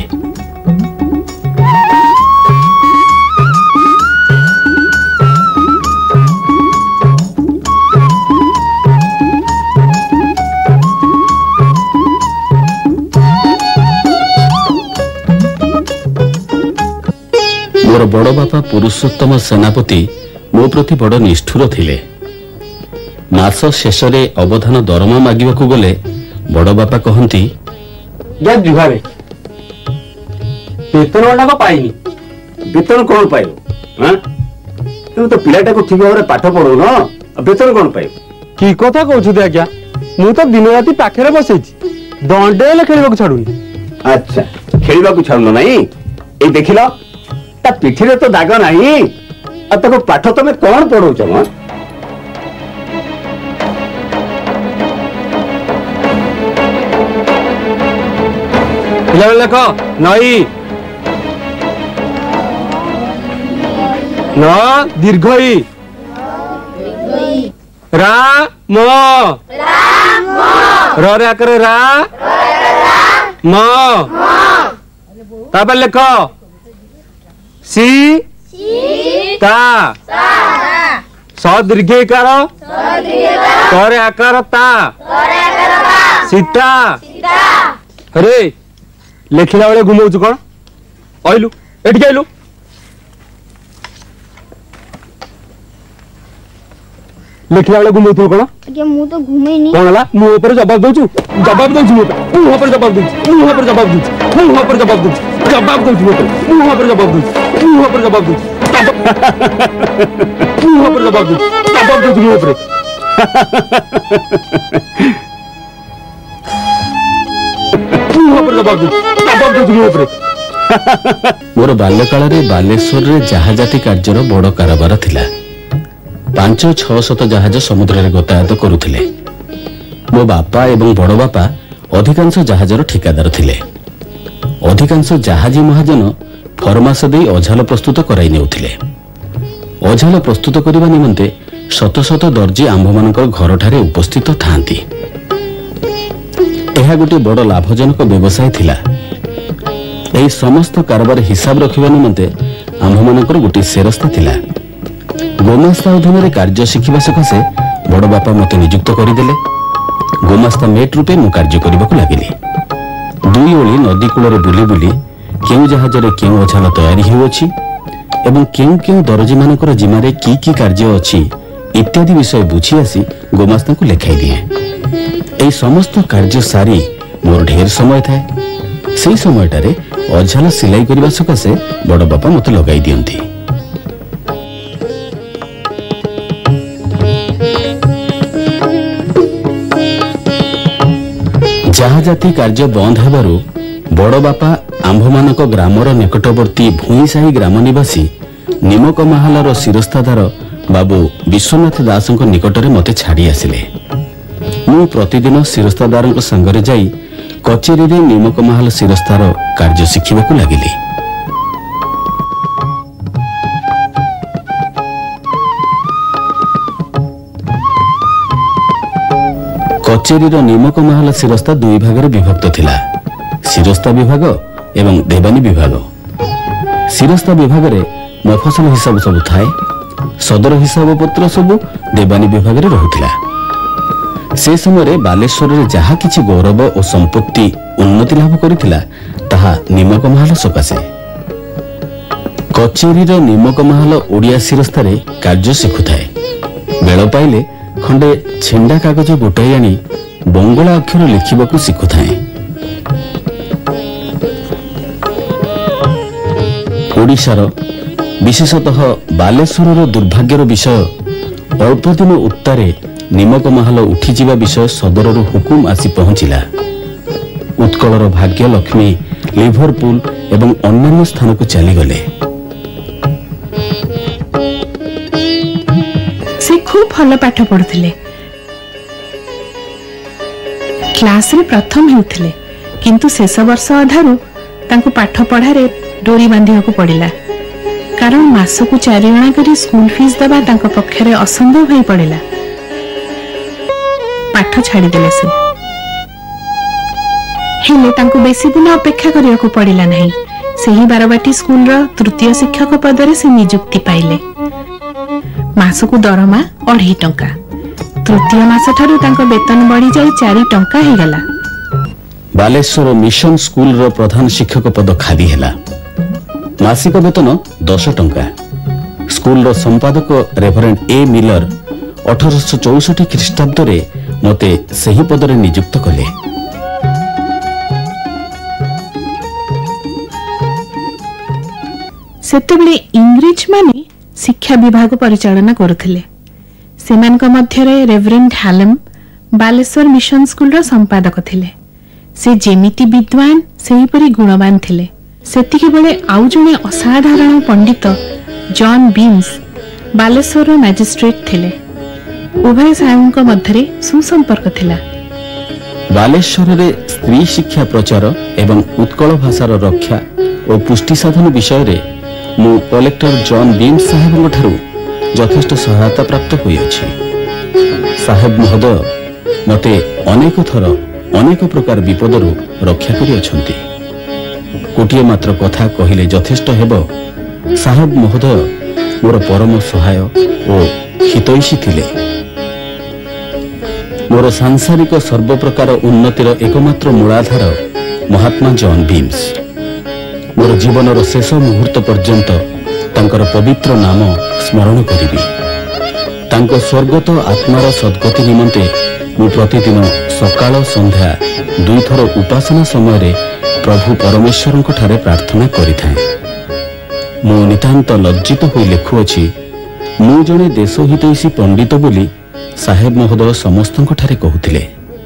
मोर बड़ बापा पुरुषोत्तम सेनापति मो प्रति बड़ निष्ठुर थिले। मास शेष रे अवधान दरमा मागिबा को गले बड़ बापा कहंती या जुहारे वेतन वाला को पाइनी वेतन कौन पाइबो हां तू तो पिलाटा को ठीक भाबरे पाठ पढो न वेतन कौन पाइबो की कथा कहछु दे आज्ञा मु तो दिन राती पाखरे बसैछि दंडेले खेलिबा को छाडुनी अच्छा खेलिबा को छाडनो नाही ए देखिलो ता पिठी रे तो दाग नाही आ तको पाठ तमे कौन पढौछ म पिला लेखो नई न दीर्घई रा म र रे आकर रा म तापर लेखो सी ता स दीर्घईकार करे आकार ता सीता अरे लेखिला बेले घुमौछु कौन आइलु एठी आइलु लेखिला बेले घुमौछु कौन आज्ञा मु तो घुमेनी कौन हला मु ऊपर जवाब दउछु जवाब दउछु मु ऊपर जवाब दउछु मु ऊपर जवाब दउछु मु ऊपर जवाब दउछु जवाब दउछु मु ऊपर जवाब दउछु मु ऊपर जवाब दउछु मु ऊपर जवाब दउछु जवाब दउछु मु ऊपर मोर बाल्यकाल रे बालेश्वर रे जहाजाती कार्यर बड़ कारोबार थिला। पांच छह शत जहाज समुद्र रे गतायात करुथिले। मो बापा एवं बड़ बापा अधिकांश जहाजर ठिकादार थिले। अधिकांश जहाजी महाजन फरमास देई अझाल प्रस्तुत कराई नेउथिले। अझाल प्रस्तुत करबा निमंते शत शत दर्जी आंभ मानकर घर ठारे उपस्थित थांती। यह गोटे बड़ लाभजनक व्यवसाय थिला। एही समस्त कारबार हिसाब रखिबा निमंते आंभ मानकर गोटे सेरस्ता थिला। गोमास्ता अधीन रे कार्य शिखिबा सकाशे बड़ बापा मते नियुक्त करिदेले। गोमास्ता मेट रूपे मु कार्य करबाकू लागिली। दुई ओली नदी कूल रे बुली बुली केउ जहाज रे केउ अझाल तयारी हेउछि एवं केउ केउ दर्जी मानकर जिमारे की की कार्य अछि इत्यादि विषय बुझी आसी गोमास्ता को लेखाई दिए। एही समस्त कार्य सारी मोर ढेर समय थाए। सेही समयटारे अझाल सिलाई करने सकाशे बड़ बापा मत लगाई दियंती। जहा जाति कार्य बंद हेबारु बड़ बापा आंभमानक ग्रामर निकटवर्ती भूईसाही ग्राम निवासी निमक माहालार शिरस्तादार बाबू विश्वनाथ दासଙ୍କ निकटरे मते छाड़ी आसिले। मु प्रतिदिन शिरस्तादार संगरे जाई कचेरी रे निमक माहाल शिरस्तार कार्य शिखिबाकू लागिली। कचेरी रो निमक माहाल शिरस्ता दुई भागरे विभक्त थिला, शिरस्ता विभाग एवं देवानी विभाग। शिरस्ता विभाग रे मफसल हिसाब सब थाए, सदर हिसाब पत्र सब देवानी विभाग रे रहुथिला। से समय बालेश्वर रे जहा किछि गौरव और संपत्ति उन्नति लाभ करिथिला ताहा निमक माहाल सकाशे। कचेरी रो निमक माहाल ओडिया शिरस्ता रे कार्य शिखुथाए। बेल पाइले खंडे छेंडा कागज गोटाई आनी बंगला अक्षर लिखिबाकू शिखुथाए। ओडिशार विशेषतः बालेश्वर दुर्भाग्यर विषय अल्प दिन उत्तारे निमक माहाल उठिजिबा विषय सदरर हुकुम आसी पहुंचिला। उत्कलर भाग्य लक्ष्मी लिभरपुल एवं अन्य स्थान को चलीगले। से खूब भल पाठ पढ़ुथिले, क्लास रे प्रथम हेउथिले, किंतु शेष वर्ष अधारु तांको पाठ पढ़ारे डोरी बांधिବାକୁ पड़िला। कारण मासकु चारि अणा करी स्कूल फीस दबा तांको पक्षरे असंभव होई पड़िला। पाठ छाड़ी देले से हेले तांको बेसी दिन अपेक्षा करियाकू पड़िला नहीं। सेही बारबाटी स्कूल रो तृतीय शिक्षक पदरे से नियुक्ति पाइले। मासकु दरमा अढ़ी टंका। तृतीय मास ठारू तांको वेतन बढ़ी जाई चारि टंका हे गला। बालेश्वर मिशन स्कूल रो प्रधान शिक्षक पद खाली हैला। मासिक वेतन दस टंका। स्कूल रो संपादक रेभरेंड ए मिलर अठारह सौ चौसठ ख्रीष्टाब्द रे मते सही पदरे नियुक्त कले। सेतेबेले इंग्रेज माने शिक्षा विभाग परिचालना करुथिले। सेमानक मध्यरे Reverend Hallam Baleshwar mission school रो संपादक थिले। से जेमिति विद्वान सेहीपरि गुणवान थिले। सेतिके बेले आउ जणे असाधारण पंडित जॉन बीम्स बालेश्वर मैजिस्ट्रेट थिले। उभय साहेबଙ୍କ ମଧ୍ୟରେ सुसंपर्क थिला। बालेश्वर रे स्त्री शिक्षा प्रचार एवं उत्कल भाषार रक्षा और पुष्टि साधन विषय रे मु कलेक्टर जॉन बीम्स साहेबଙ୍କ ठारू यथेष्ट सहायता प्राप्त होई अछि। साहेब महोदय मते अनेक थर अनेक प्रकार विपदरू रक्षा करि अछंती। गोटिए मात्र कथा कहिले यथेष्ट हेबो, साहेब महोदय मोर परम सहाय और हितैषी थिले। मोर सांसारिक सर्व प्रकार उन्नतिर एकमात्र मूलाधार महात्मा जॉन बीम्स। मोर जीवनर शेष मुहूर्त पर्यंत तांकर पवित्र नाम स्मरण करिबी। तांको स्वर्गत आत्मार सद्गति निमंते मु प्रतिदिन सकाळ संध्या दुई थर उपासना समय रे प्रभु परमेश्वर ठारे प्रार्थना करिथाए। मु नितांत लज्जित होई लेखुअछि, मु जणे देश हितैषी पंडित बोली साहेब महोदय समस्तଙ୍କ ठारे कहुथिले।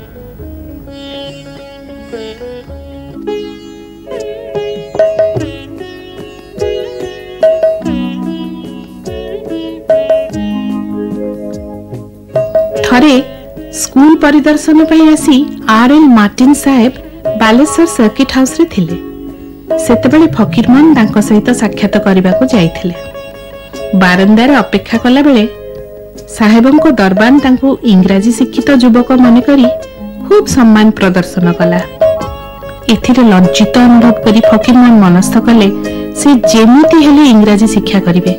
थरे स्कूल परिदर्शन पई आसी आर एल मार्टिन साहेब बालेश्वर सर्किट हाउस रे थिले। सेतेबेले फकीरमोहन तांको सहित साक्षात करबाको जाइथिले। बारंदार अपेक्षा कला बेले साहेबंको दरबान तांको इंग्राजी शिक्षित युवक मन करी खूब सम्मान प्रदर्शन कला। एथिरे लज्जित अनुभव करी फकीरमोहन मनस्थ कले से जेमिति हेले इंग्राजी शिक्षा करिवे।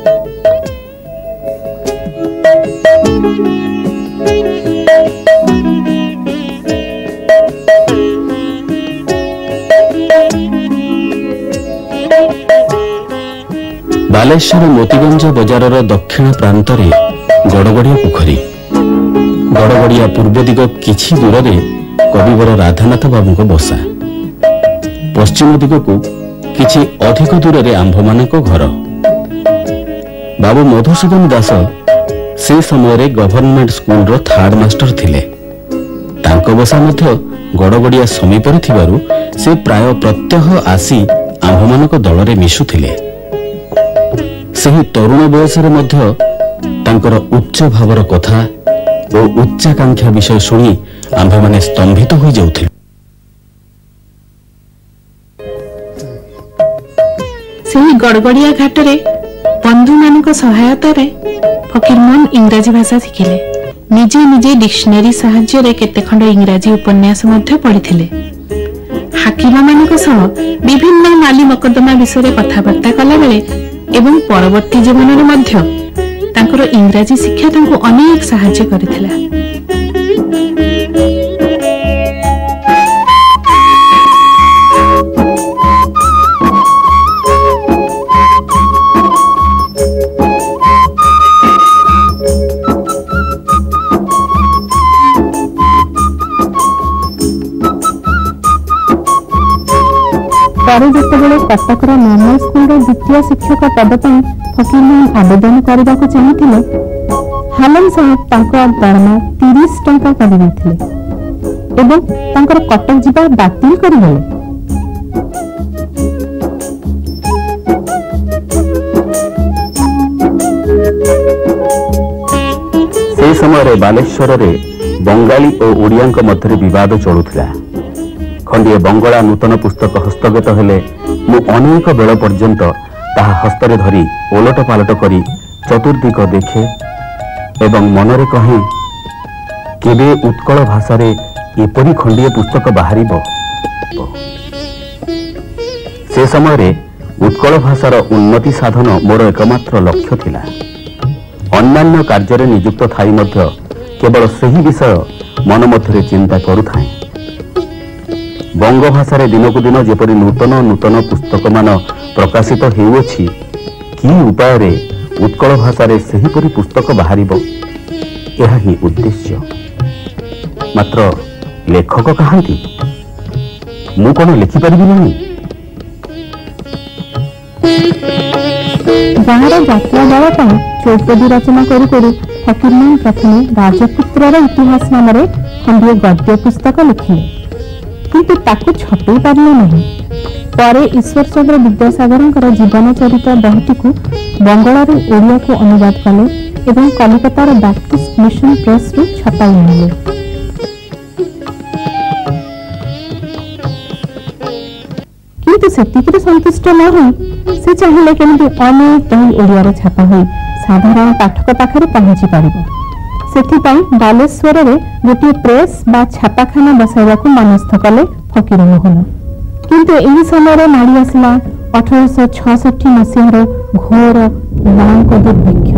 बालेश्वर मोतीगंज बजार दक्षिण प्रांत रे गड़गड़िया पोखरी। गड़गड़िया पूर्व दिग किछि दूर रे कविवर राधानाथ बाबू को बसा। पश्चिम दिग को किछि अधिक दूर रे आंभमानक घर। बाबू मधुसूदन दास से समय गवर्नमेंट स्कूल रो थर्ड मास्टर थिले। तांको बसा मध्य गड़गड़िया समीप थिबारु से प्राय प्रत्यह आसी आंभमानक दल रे मिशुथिले। सही तरुण बयस रे मध्य तांकर उच्च भावर कथा और उच्चाकांक्षा विषय शुणी आंभे माने स्तंभित हो जाउथिले। सही गड़गड़िया घाट रे बंधु मानक सहायता रे फकीरमोहन इंग्राजी भाषा शिखिले। निजे निजे डिक्शनरी साहाय्य रे केते खंड इंग्राजी उपन्यास मध्य पढ़िथिले। हाकिम मानक सह विभिन्न माली मकदमा विषय रे कथाबार्ता कला बेले एवं परवर्ती जीवन रे मध्य तांकर इंग्राजी शिक्षा तांको अनेक साहाय्य करथिला। पर जितेबाला कटक नॉर्मल स्कूल द्वितीय शिक्षक पद पर फकीरमोहन आवेदन करने को चाहिए हालन साहेब दरमा तीस टंका कर कटक जीवा बातिल करदेले। से समय बालेश्वर रे बंगाली और ओडिया मध्य विवाद चलुला। खंडिए बंगला नूतन पुस्तक हस्तगत हेले मु अनेक बेल पर्यंत ताहा हस्तरे धरी ओलट पालट करी चतुर्दिक देखे एवं मनरे कहे केबे उत्कल भाषा रे एपरी खंडिए पुस्तक बाहरिबो। से समय रे उत्कल भाषार उन्नति साधन मोर एकमात्र लक्ष्य थिला। अन्यान्य कार्य नियुक्त थाई मध्य केवल सही विषय मन मध्य चिंता करुथाए। बंग भाषा रे दिन को दिन जेपरी नूतन नूतन पुस्तक मान प्रकाशित हेउछि कि उपाय रे उत्कल भाषा रे सहीपरि पुस्तक बाहरिबो एहा ही उद्देश्य। मात्र लेखक कहांती मु कोन लिखि परिबि नहीं। गाँव यात्रा दल पर चौपदी रचना करू करू फकीरमोहन प्रथमे राजपुत्र इतिहास नाम खंडिए गद्य पुस्तक लिखिले किंतु ताकू छपे पारिले नहीं। परे ईश्वर चंद्र विद्यासागर जीवन चरित बहीटी को बंगला ओडिया को अनुवाद कले एवं कलिकतार बैप्टिस्ट मिशन प्रेस रू छपाई आनिले। किंतु सेतिकिरे संतुष्ट न होई से चाहिए केमिति अनेक बही ओडिया रे छपा होई साधारण पाठक पाखरे पहुंची पारिबो। सेथिपाई बालेश्वर रे गोटे प्रेस बा छापाखाना बसाइबाकू मनस्थ कले फकीरमोहन। किंतु एही समय माड़ी आसला अठारह छठी मसीहार घोर भयंकर दुर्भिक्ष।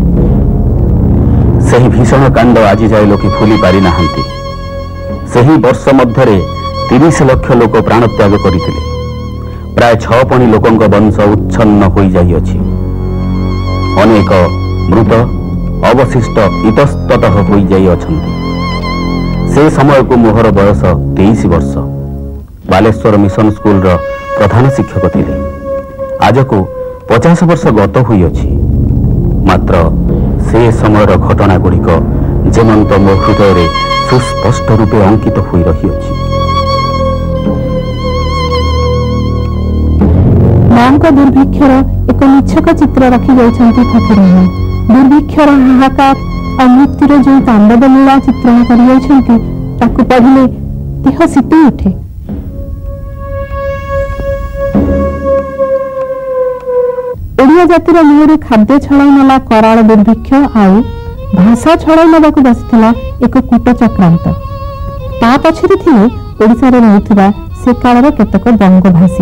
सही भीषण कांड आज जाए लोके फुली पारि नाहंती। सही वर्ष मध्यरे तीस लाख लोक प्राण त्याग करथिले। प्राय छह पणी लोकंक वंश उच्छन्न होई जाई अछि। अनेक मृत अवशिष्ट इतस्ततः होई जाई अछंती। से समय को मोहर बयस तेईस वर्ष। बालेश्वर मिशन स्कूल रो प्रधान शिक्षक थिले। आज को पचास वर्ष गत होई अछि। मात्र से समयर घटना गुड़िक जेमंत मो हृदय रे सुस्पष्ट रूपे अंकित होई रही अछि। मां को दुर्भिक्षर एक निच्छक चित्र रखी जाइछंती फकीरमोहन। दुर्भिक्षर हाहाकार और मृत्युर जो तांडव लीला चित्रण कर जाइछंती ताकू पढ़िले देह शीतल उठे। ओडिया जातिर मुहरे खाद्य छड़ाई नेला कराल दुर्भिक्ष आउ भाषा छड़ाई नेबाकू बसिथिला एक कूट चक्रांत। ता पछरे थिले ओडिसा रे रहुथिबा से कालर केतक बंगभाषी।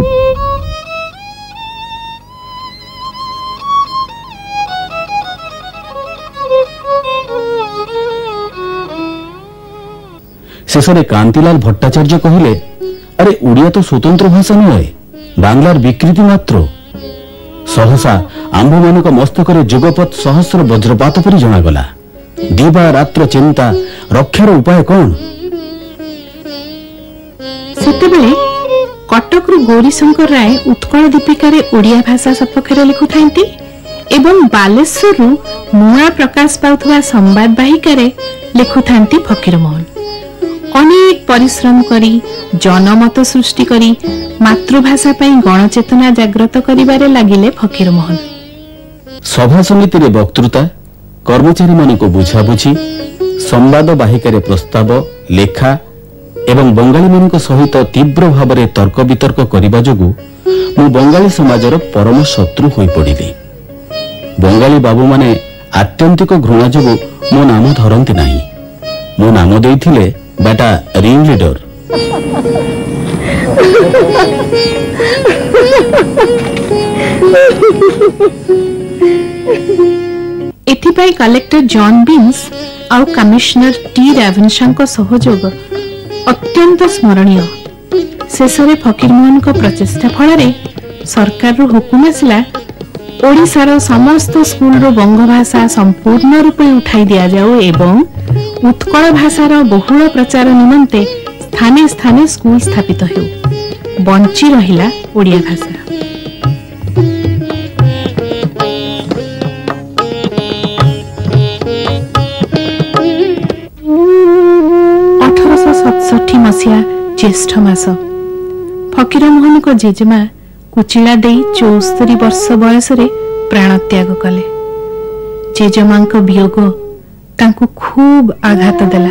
शेषे कांतिलाल भट्टाचार्य कहले, अरे ओडिया तो स्वतंत्र भाषा नुहे, बांग्लार विकृति मात्र। सहसा आंभ मानक मस्तक जुगपथ सहस्र वज्रपात परि जनागला। दिवा रात्र चिंता रक्षार उपाय कौन? सेतेबेले कटकरू गौरीशंकर राय उत्कल दीपिकार ओडिया भाषा सपक्ष लिखुंट एवं बालेश्वर नुआ प्रकाश पाउथुवा संवाद वाहिकार लिखुंट फकीर मोहन। अनेक परिश्रम करी जनमत सृष्टि करी मातृभाषा पई गणचेतना जागृत करिबारे लागिले फकीर मोहन। सभा समिति रे वक्तृता, कर्मचारी मानको बुझाबुझी, संवाद वाहिकार प्रस्ताव लेखा एवं बंगाली मानक सहित तीव्र भाव में तर्क वितर्क करने जोगु मु बंगाली समाजर परम शत्रु होई पड़िली। बंगाली बाबू माने आत्यंतिक घृणा जोगु मो नाम धरती नाही। मो नाम देइथिले बेटा रिंग लीडर। एथिपाई कलेक्टर जॉन बिन्स आउ कमिश्नर टी राविन्सा सहयोग अत्यंत स्मरणीय। शेष में फकीर मोहन को प्रचेष्टा फल सरकार हुकुम आसला ओडिशार समस्त स्कूल रो बंग भाषा संपूर्ण रूपे उठाई दिया जाओ एवं उत्कल भाषार बहुल प्रचार निमंते स्थाने स्थाने स्कूल स्थापित हो बंची रहिला ओडिया भाषा। सतसठी मसीहा ज्येष्ठ मास फकीर मोहन को जेजेमा कुचिला दे चौस्तरी वर्ष बयस प्राण त्याग कले। जेजेमा वियोग तांकु खूब आघात देला।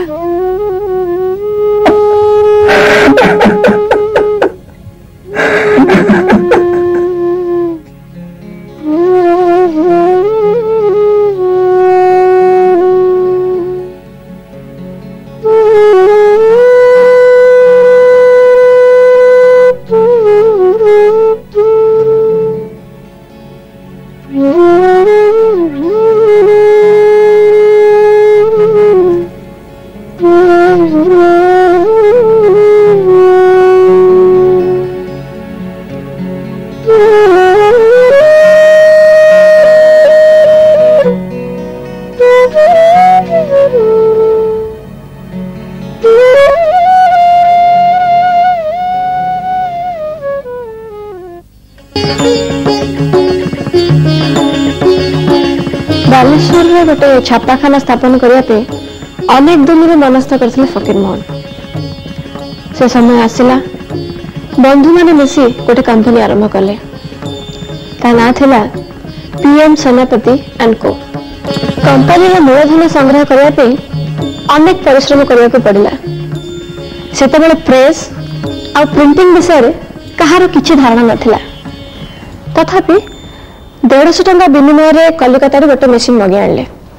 बालेश्वर में गोटे छापाखाना स्थापन करने अनेक दिन में मनस्थ करते फकीर मोहन। से समय आसला बंधु मैंने मिसी गोटे कंपनी आरंभ कले। ता ना थिला पीएम सेनापति एंड को। कंपनी मूलधन संग्रह करने अनेक परिश्रम करने पड़ा। से प्रेस आ प्रिंटिंग विषय कहार किसी धारणा नाथिला। तथापि देढ़श टंका विनिमय में कलिकता गोटे मेसीन मगे आनले।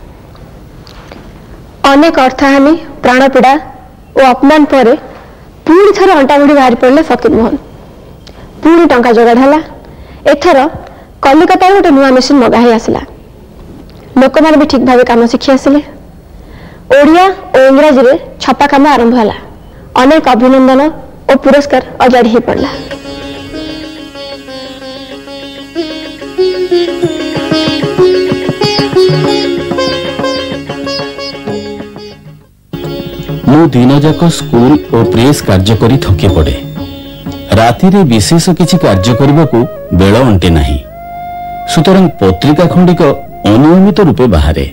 अनेक अर्थहानि प्राणपीड़ा और अपमान पर पुणी थर अंटामुड़ी बाहरी पड़े फकीर मोहन। पुणी टंका जोगाड़ है। एथर कलिकता गोटे नुआ मेसीन मगाही आसला। लोक मैंने भी ठीक भाव कम शिखी आसिले। ओडिया और इंग्राजी रे छपा कम आरंभ है। अनेक अभिनंदन और पुरस्कार अजाड़ी हो पड़ा। मु दिन जाक स्कूल और प्रेस कार्य करी थकी पड़े। राति रे विशेष किछि कार्य करने को बेल अंटे नहीं। सुतरां पत्रिका खंडिक अनियमित रूपे बाहरे।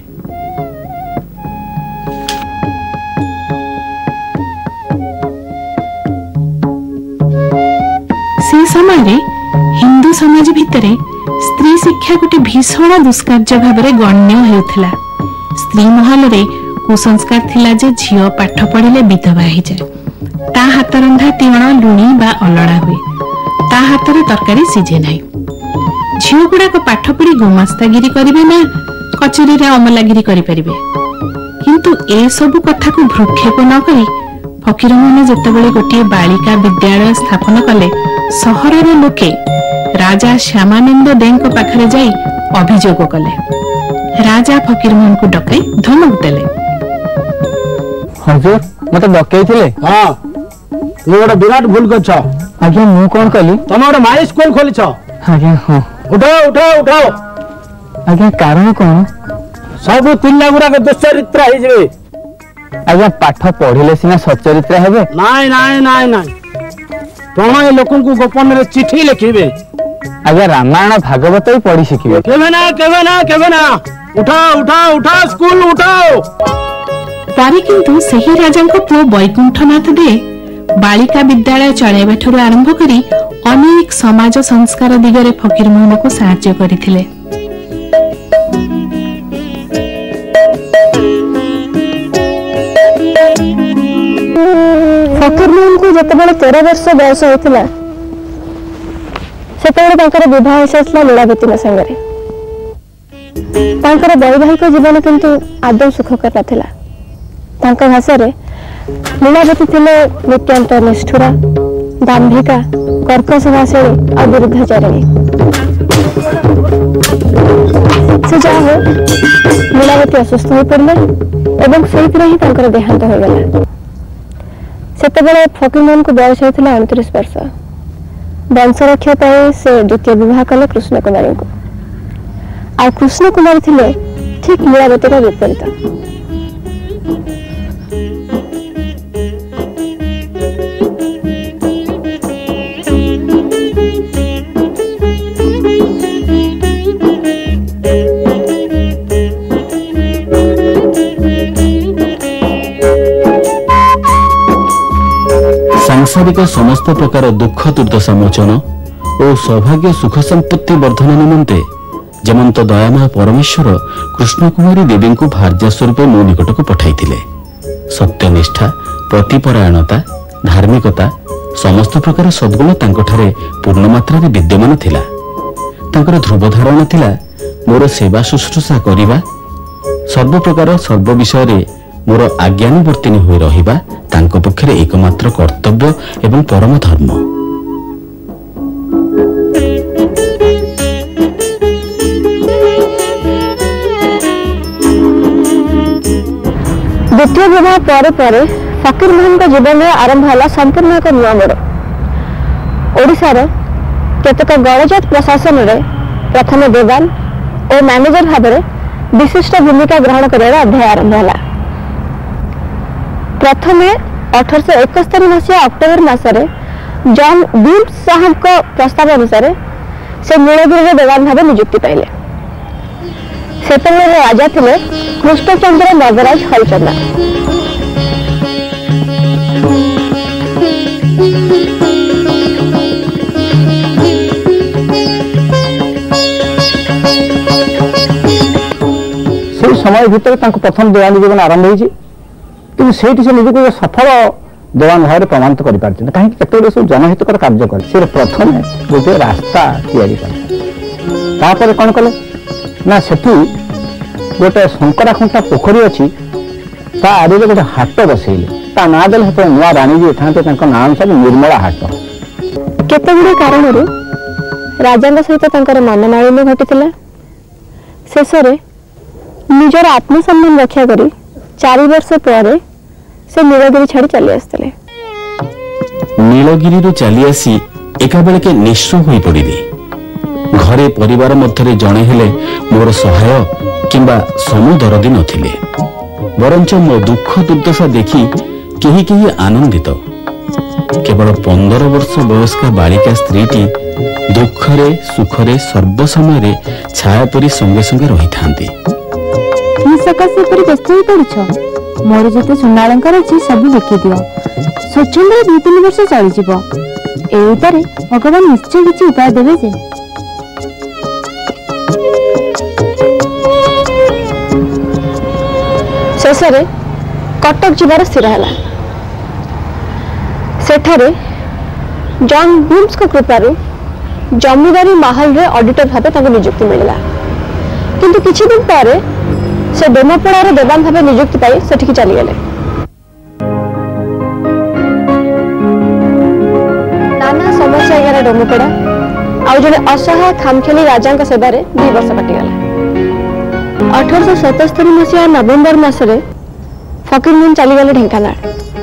से समय रे हिंदू समाज भितरे स्त्री शिक्षा गोटे भीषण दुष्कार्य भाव में गण्य होउथिला। स्त्री महल रे कुसंस्कार थिला जे झियो पाठ पढ़िले विधवा हो जाए। ता हाथ रंधा तिवण लुणी बा अलड़ा हुए। ता हाथ रे तरकारी सिझे नाही। झियो गुड़ाक पाठ पढ़ी गुमास्तागिरी करिवे ना कचेरी रे अमलागिरी करि परिबे। किंतु ए सब कथा को भ्रुक्षेप न करी फकीर मोहन जेतेबेले गोटे बालिका विद्यालय स्थापन कले सहर रे लोके राजा श्यामानंद देंको पाखरे जाई अभियोग कले। राजा फकीर मोहन को डकाई धमक देले। हजूर मत डकई थिले। हां तू गोटे विराट भूल कर छ। आज्ञा मु कोन कली? तुम गोटे माई स्कूल खोली छ। आज्ञा हां। उठाओ उठाओ उठाओ। आज्ञा कारण कोन? सब पिल्ला गुरा के दुश्चरित्र हो जबे। आज्ञा पाठ पढ़िले सिना सच्चरित्र हेबे। नाइ नाइ नाइ नाइ प्रणय लोक गोपन चिठी लिखे आज्ञा रामायण भागवत ही पढ़ी शिखे केवे ना केवे ना केवे ना उठाओ उठाओ उठाओ स्कूल उठाओ पारे किंतु सही राजा को पुओ बैकुंठनाथ दे बालिका विद्यालय चलाइबा ठुर आरंभ करी अनेक समाज संस्कार दिगरे फकीर मोहन को सहायता करथिले। फकीर मोहन को जतबेले तेरह वर्ष बयस होइतिला सेतेबेले तांकर विवाह होइसला लीलावती संगरे। तांकर वैवाहिक जीवन किंतु आदौ सुखकर नथिला। तांका भाषारे लीलावती थिले नित्यांत निष्ठुरा दाम्भिका कर्कश भाषारे और विरुद्धाचारिणी। से जहाँ लीलावती असुस्थ हो पड़े एवं से ही तांकर देहांत हो गला। सेतेबेले फकीर मोहन को बयस होइतिला उनतीस वर्ष। वंश रक्षा पाई से द्वितीय विवाह कले कृष्ण कुमारी को। आ कृष्ण कुमारी थिले ठीक लीलावती का विपरीत। सांसारिक समस्त प्रकार दुख दुर्दशा मोचन और सौभाग्य सुख संपत्ति वर्धन निमंते जमंत दयामय परमेश्वर कृष्ण कुमारी देवी को भार्या स्वरूप मो निकट को पठाई सत्यनिष्ठा प्रतिपरायणता धार्मिकता समस्त प्रकार सद्गुण तांकठारे पूर्ण मात्रा विद्यमान थिला। तांकर ध्रुव धारणा थिला मोर सेवा शुश्रूषा करिबा सर्व प्रकार सर्व विषय रे मोर आज्ञानुवर्तिनी होई रहिबा तांको पक्षरे एकमात्र कर्तव्य एवं परम धर्म। द्वितीय विवाह पर पर फकीर मोहन का जीवन में आरंभ है संपूर्ण एक नुआ मोड़। ओडिशा रे केतक गणजात प्रशासन रे प्रथम देवान और मैनेजर भाव में विशिष्ट भूमिका ग्रहण कर अध्याय आरंभ है। प्रथमे अठारह इकहत्तर मसीहा अक्टोबर मासरे जॉन बीम साहब को प्रस्ताव अनुसार से नीलगिरी देवान भाव नियुक्ति पाइले। सेतबेले राजा थिले कृष्णचंद्र नगराज हरिचंद्र। से समय भितर प्रथम देवानी जीवन आरंभ होती कि से निजक सफल देवान भाव प्रमाणित कर कहीं केत सब जनहितकर कार्य कर से प्रथम गोटे रास्ता या कौन कले ना से गोटे शंकरा खुंटा पोखरी अच्छी ता आगे गोटे हाट बसैले ता ना देले से नुआ राणी जी था ना अनुसार निर्मला हाट। केते गुडे कारण राजा सहित मनमालिन्य घटी शेष निजर आत्मसम्मान रक्षा करी चारि वर्ष पर से नीलगिरी छाड़ी चली आसते। नीलगिरी चली आसी एका बेले के निस्व होई पड़िली। घरे परिवार मध्य जड़े हेले मोर सहाय किंबा समुदरदी नथिले बरंच मो दुख दुर्दशा देखी केही केही आनंदित। केवल पंदर वर्ष वयस्का बालिका स्त्रीटी दुखरे सुखरे सर्व समय छाया परी संगे संगे रही थांती। सकाशे पर व्यस्त हो पड़छ मोर जते सुना अलंकार अछि सब लिखि दियो स्वच्छंद दो तीन वर्ष चली जिवो एतारे भगवान निश्चय किछि उपाय देबे जे। शेषरे कटक जीवार स्थिर है। सेठारे जॉन ब्लूम्स को कृपारू जमीदारी महल रे ऑडिटर भावे ताको नियुक्ति मिलला। किंतु किछि दिन पर से डेमोपड़ार देवान भावे नियुक्ति पाई सेठिकी चली गले। नाना समस्या यार डेमोपड़ा आउ जने असहाय खामखेली राजा का सेवा रे दो वर्ष कटिगला। अठारह सतहत्तर मसीहा नवेम्बर मासरे फकीर मोहन चली गले ढेंकानाल।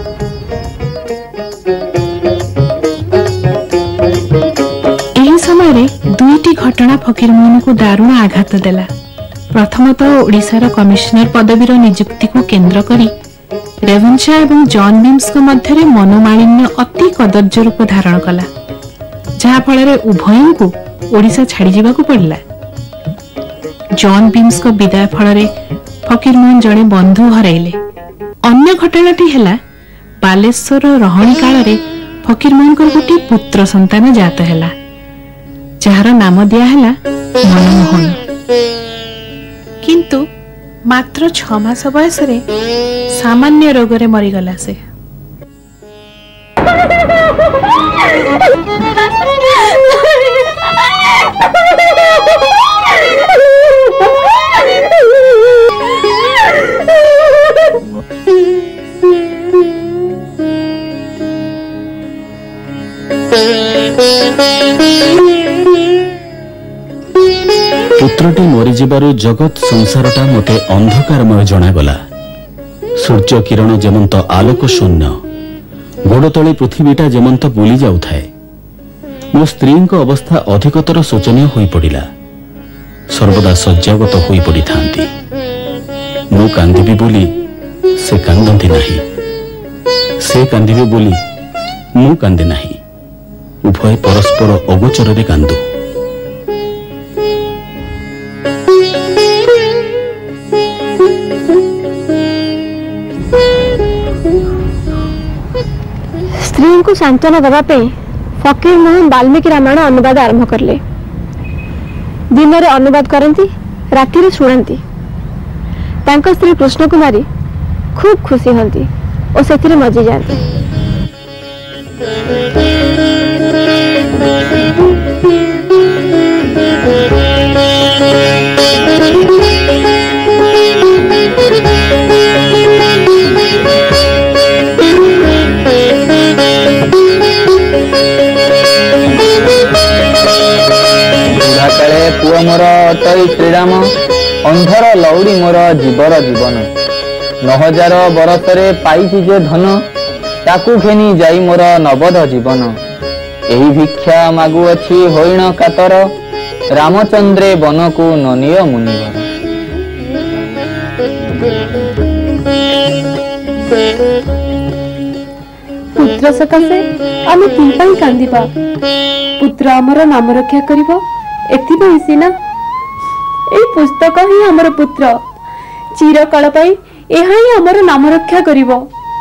एही समय रे दुईटी घटना फकीर मोहन को दारुण आघात देला। प्रथमतः ओडिशार कमिशनर पदवीर नियुक्ति को केंद्र करी रेवेन्शा एवं जॉन बीम्स को मध्य मनोमालिन्य अति कदर्य रूप धारण कला, जहा फल उभय को ओडिशा छाड़ी जावाकू पड़िला। जॉन बीम्स को विदाय फल फकीर मोहन जड़े बंधु हराइले। अन्य घटनाटी है बालेश्वर रहणी काल रे फकीर मोहन को गोटे पुत्र संतान जात है, जार नाम दिया है मनमोहन। किंतु मात्र छ मास बयस रे सामान्य रोग रे मरीगला से। पुत्रटी मरीजिबारु जगत संसारटा मते अंधकारमय जनागला। सूर्य किरण जेमंत आलोक शून्य, गोड़ तले पृथ्वीटा जेमंत बुली जाउथाए। मो स्त्री अवस्था अधिकतर शोचनीय होई पड़िला। सर्वदा शय्यागत होई पड़ी थांती। मु कांदिबी बोली से कांदंती नाही, से कांदिबे बोली मु कांदे नाही। उभय परस्पर अगोचर रे कांदू। स्त्री को सांत्वना देवा फकीर मोहन वाल्मीकि रामायण अनुवाद आरंभ करले। दिन में अनुवाद करती, राति रे शुणती। तांको स्त्री कृष्ण कुमारी खूब खुशी होती और से मजी जाती। पुआ मोर अटई श्रीराम, अंधर लौड़ी मोर जीवर जीवन। नौ हजार बरसरे पाइछि जे धन, ताकू घेनी जाई मोर नवध जीवन। एही भिक्षा मागुअछि होइण कातर, रामचंद्रे बनकू ननिय मुनिवर। पुत्र सकाशे आमे किंपाई कांदिबा। पुत्र हमर नाम रक्षा करिबो एथिपाई सिना। ए पुस्तक ही हमर पुत्र चिरकाल पाई एहा ही हमर नाम रक्षा करिवो।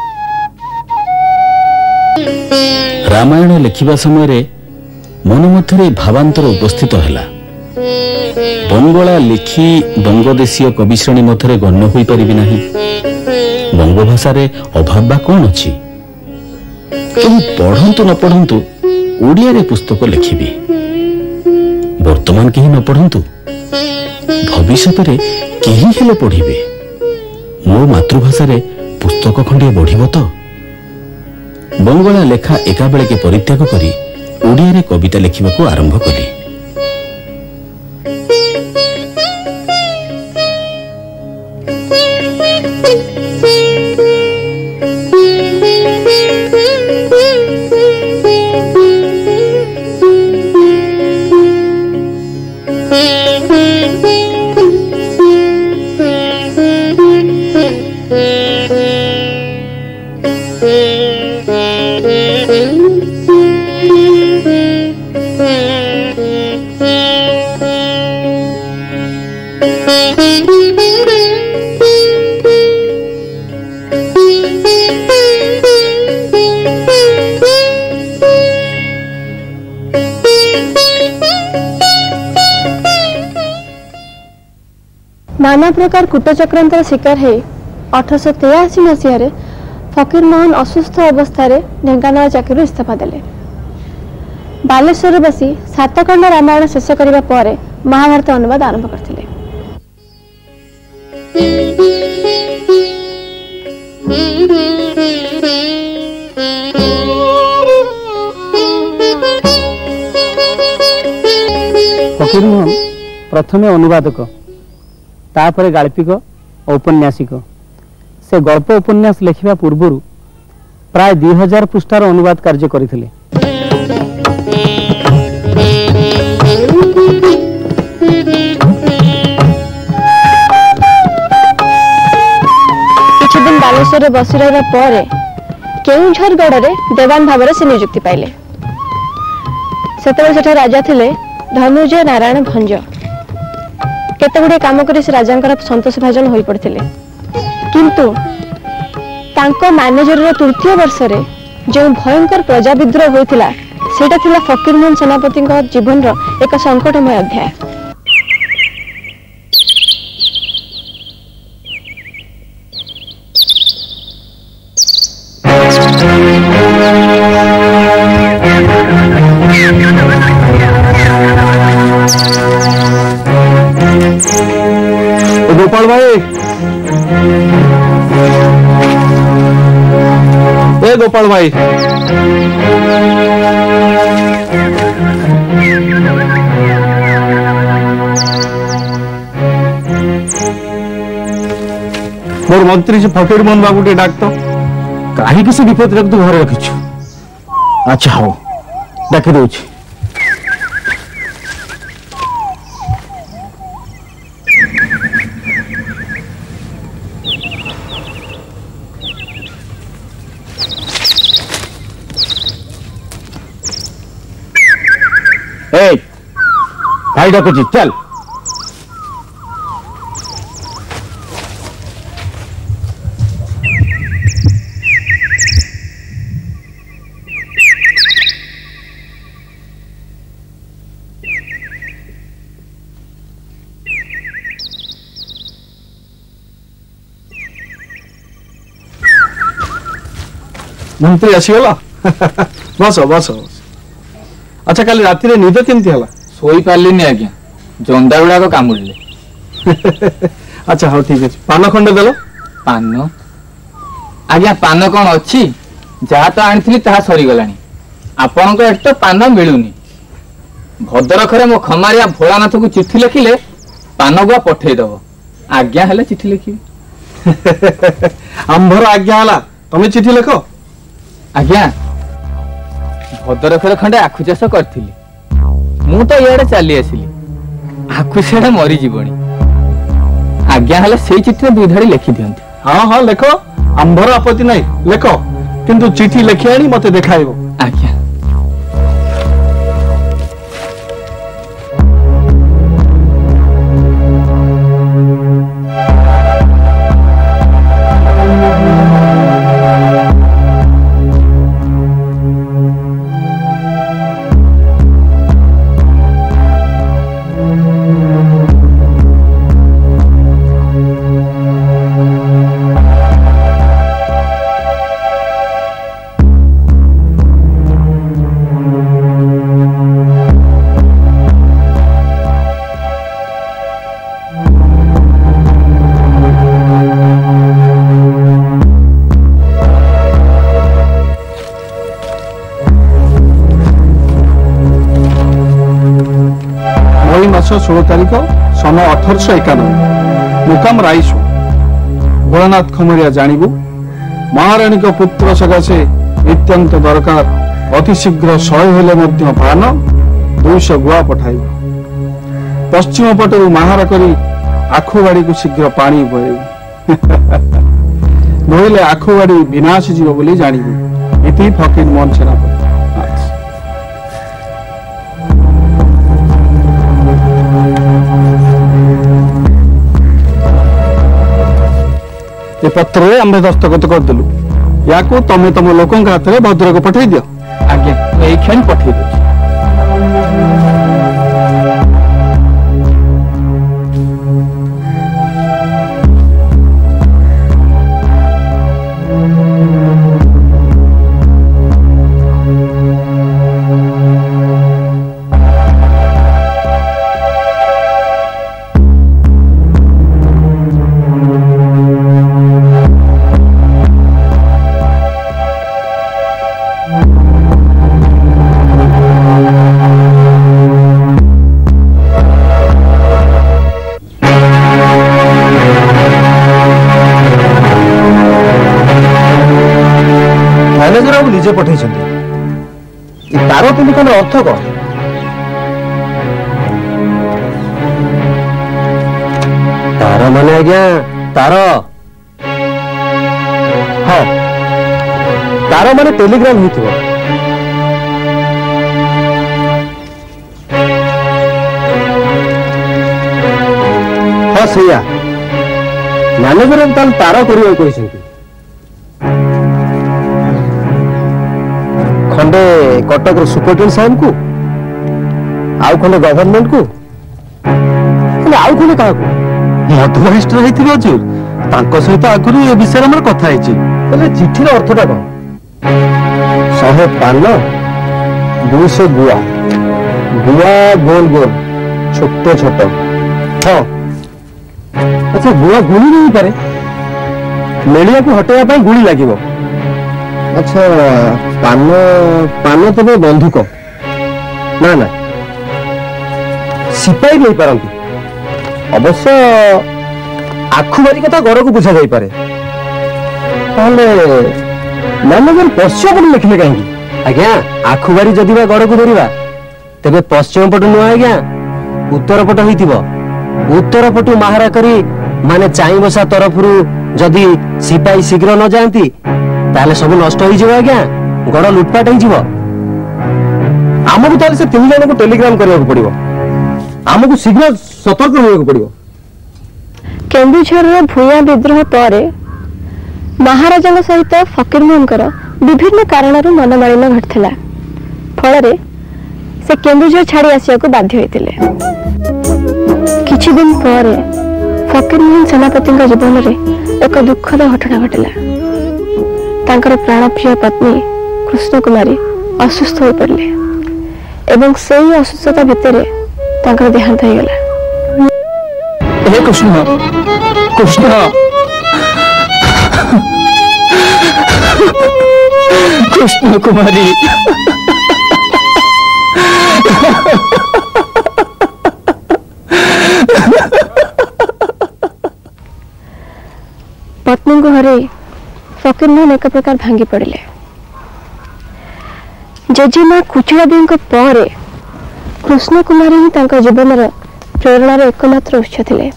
रामायण लिखिबा समय रे मन मध्यरे भावांतर उपस्थित हैला। बंगला लिखि बंगदेशीय कवि श्रेणी मध्यरे गण्य होई परिबि नाही। बंग भाषा रे अभाव बा कोन अछि? केहि पढ़ंतु न पढ़ंतु ओडिया रे पुस्तक लिखिबि। वर्तमान केही न पढ़ंतु, भविष्य रे केही हेले पढ़िबे। मो मातृभाषा रे पुस्तक खंडे बढ़िबो तो। बंगला लेखा एका बेले के परित्याग करी ओडिया रे कविता लिखिबाकू आरंभ कली। नाना प्रकार कूटचक्रांतर शिकार है अठरश तेयासी मसीह फकीर मोहन असुस्थ अवस्था ढेंकानाल चाकरी इस्तीफा देले। बालेश्वर बसी सातखंड रामायण शेष करने पर महाभारत अनुवाद आरंभ करथिले। फकीर मोहन प्रथमे अनुवादक, तापरे गाल्पिक और उपन्यासिक। से गल्प उपन्यास लिखा पूर्व प्राय दुई हजार पृष्ठार अनुवाद कार्य करथिले। किछि दिन बालेश्वर बसी रहा पर केउझरगढ़ में देवान भाव से नियुक्ति पाइले। से राजा थिले धनुजय नारायण भंज। केते गुडे काम करी से राजा संतोष भाजन हो पड़ते, किंतु तांको मैनेजर तृतीय वर्ष रे जो भयंकर प्रजा विद्रोह होता सेटा थिला फकीर मोहन सेनापति जीवन रो एक संकटमय अध्याय। गोपाल भाई, ए गोपाल भाई, मोर मंत्री से फकीर मोहन बाबू टे डाक तो कहीं किसी विपद रख तो घर रखी। अच्छा हो डाक दे। भाई डाकुची चल। मंत्री आसीगला बस बस। अच्छा काली राति निद केमती है? सोई पार्लिनी आज्ञा, जंडा गुड़ाक कामुड़े। अच्छा हाँ ठीक अच्छे। पान खंडे देल? पान आज्ञा पान कौन अच्छी? जहाँ तो आनी ता सरीगला। आपण को एक तो पान मिलूनी। भद्रखरे मो खमारिया भोलानाथ को चिठी लिखिले पान गुआ पठेदब। आज्ञा हेले चिठी लिखी। आंभर आज्ञा हला तमे चिठी लिख। आज्ञा भद्रखरे खंडे आखु चाष करी मु तो इे चली आसली आखु से मरी जीवनी। आज्ञा हेले से चिठी दुई धाड़ी लिखि दियंती। हाँ हाँ लेख, आंभर आपत्ति नहीं लेख, किंतु चिठी लिखि आनी मते देखाइबो। आज्ञा षोल तारीख सन अठरश एकानबे मुकाम राइसु भोलानाथ खमरिया जानबू महाराणी को पुत्र सकाशे नित्यंत दरकार अति शीघ्र शहे हेले मध्य पान दुईश गुआ पठाइब। पश्चिम पटरू महार करी आखुबाड़ी को शीघ्र पानी बहेबू। नहिले आखुबाड़ी विनाश जीव बोली जानबू। इति फकीर मोहन सेनापति। ये पत्र रे आम्भे दस्तखत करदेलु। या को तमे तम लोकों के हाथ में भद्र को पठे दियो। आज्ञा यही क्षण पठे दो। निजे पठे तार तुलिकन अर्थ कौन? तार माने आज्ञा तार टेलीग्राम होइथिबो। हाँ सैया मैनेजर ताल तार करियो कहिसंती। खंडे कटक सुपरटेंडेंट साहब को आउ खंडे गवर्नमेंट को आउ खंडे क्या मधुबाइस्ट हजूर सहित आगुरी ए विषय में कथा चिठिर अर्थटा कौन? शहे पान दुईश गुआ गुआ गोल गोल छोटे छोट। हाँ अच्छा गुआ गुली नहीं पारे मेलिया को हटेवा गुली लगे। अच्छा पान पान तब बंधुक ना ना सिपाही नहीं पारती। अवश्य आखु बारी कथा गड़ को बुझा जापे। मैनेजर पश्चिम पट लिखिले कहीं आज्ञा आखु बारी जदि गड़ को धरवा तेरे पश्चिम पट नुह आज्ञा उत्तर पट हो। उत्तर पटु महारा करी माने चाई बसा तरफ जदि सिपाही शीघ्र न जाती ताले सब नष्ट हो आज्ञा गड़ लुटपाट हो। आमको ताले से तीन जन को टेलीग्राम करने पड़ो। आमको शीघ्र सतर्क होगा पड़ो। केन्दुझर भूया विद्रोह पर महाराजा सहित फकीर मोहन विभिन्न कारण मनमालिन्य घटला। फल से केन्दुझर छाड़ी आसिया को बाध्य होते। किछि दिन पर फकीर मोहन सेनापति जीवन में एक दुखद घटना घटला। तांकर प्राणप्रिय पत्नी कृष्ण कुमारी असुस्थ हो पड़े एवं सही असुस्थता भितर तांकर देहांत हो गला। हे कृष्ण कृष्ण कृष्ण कुमारी पत्नी को हरे फकीर मोहन एक प्रकार भांगी पड़े। जेजेमा कुचड़ा दी पर कृष्ण कुमारी ही तांका जीवन प्रेरणार एकमात्र उत्स थिले।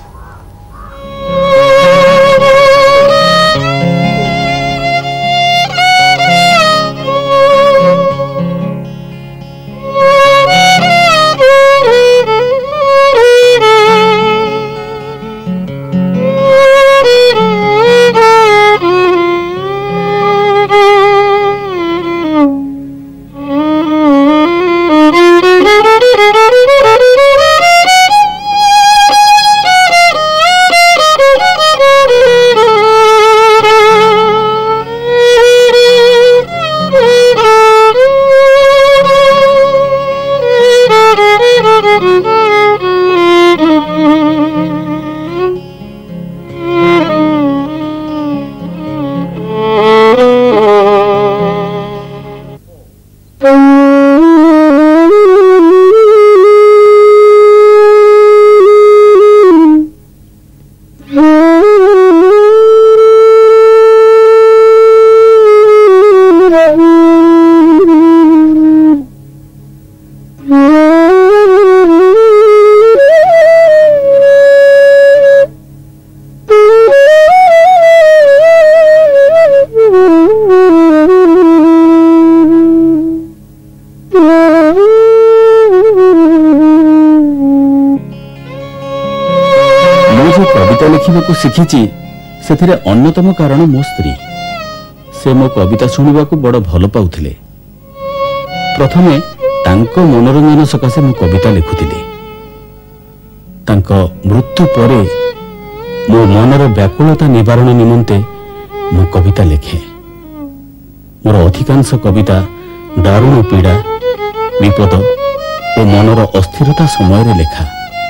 लिखा शिखी से अन्यतम कारण मो स्त्री से मो कविता शुणा को बड़ भल पाउथिले। प्रथमे तांको मनोरंजन सकाशे मो कविता लिखुथिली। तांको मृत्यु परे मो मनर व्याकुलता निवारण निमंते मो कविता लिखे। मोर अधिकांश कविता दारुण पीड़ा विपद और मनर अस्थिरता समय रे लेखा।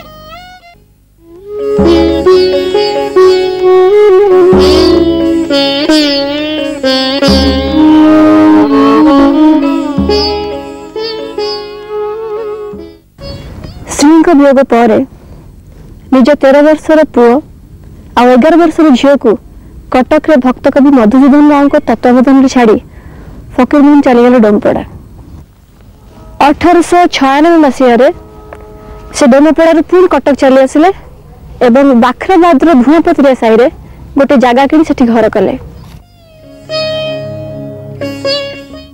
स्त्री वियोग पर निज तेरह वर्षर पुओ आ एगार वर्षर झील को कटक रे भक्त कवि मधुसूदन राव को तत्वावधान छाड़ी फकीर मोहन चलीगले डोमपड़ा। अठारश छयानबे मसीह से डोमपड़ा पुणी कटक चली आसिले एवं बाखराबाद भूपतिरिया साई गोटे जगह कि घर कले।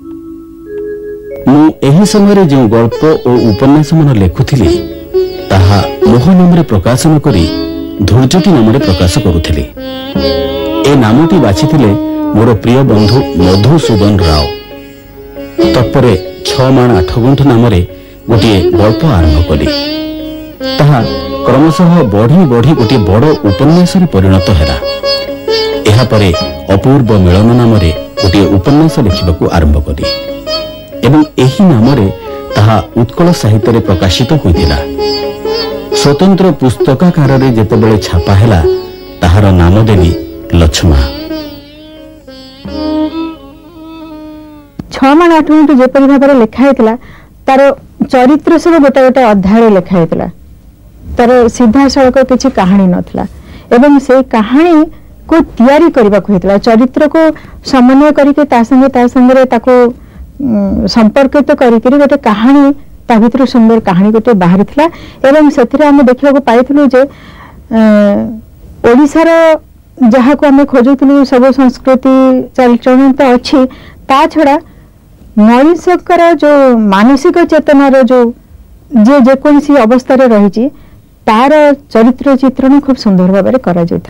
एही समय जो गल्प और उपन्यास मन लिखुली ताहा मोह नाम प्रकाशन करी धूर्जटी नाम प्रकाश करुथिले। ए नामटी बाछिथिले मोर प्रिय बंधु मधुसूदन राव। तत्परे छ माण आठ गुंठ नाम गोटे गल्प आरंभ कली। ताहा क्रमशः बढ़ी बढ़ी गोटे बड़ उपन्यास परिणत है। एहा परे अपूर्व मिलन नाम गोटे उपन्यास लिखा आरंभ कली एवं एही नाम ताहा उत्कल साहित्य प्रकाशित होइतिला। स्वतंत्र पुस्तकाकार जेतेबेले छापा हैला ताहार नाम देली लक्ष्मा। छ माण आठ गुंठ जेपरि भाव लिखाई तार चरित्र सब गोटे गोटे अध्याय लिखाई तार सीधा सड़क किसी कहानी नथिला एवं से कहानी को तैयारी करबा को हेतला चरित्र को समन्वय करके ता संगे ता संगे ताको संपर्कित करके गोटे कहानी ता भीतर सुंदर कहानी गोटे बाहरी थिला एवं सेथिरे हम देखिबा को पाइथिलु जे ओडिसा रो जहा को हम खोजुथिलु सब संस्कृति चलचरण तो अछि ता छडा मनुष्यकर जो मानसिक चेतनार जो जे जेकोसी अवस्था रे रही तार चरित्र चित्रण खूब सुंदर भाव में करा जाता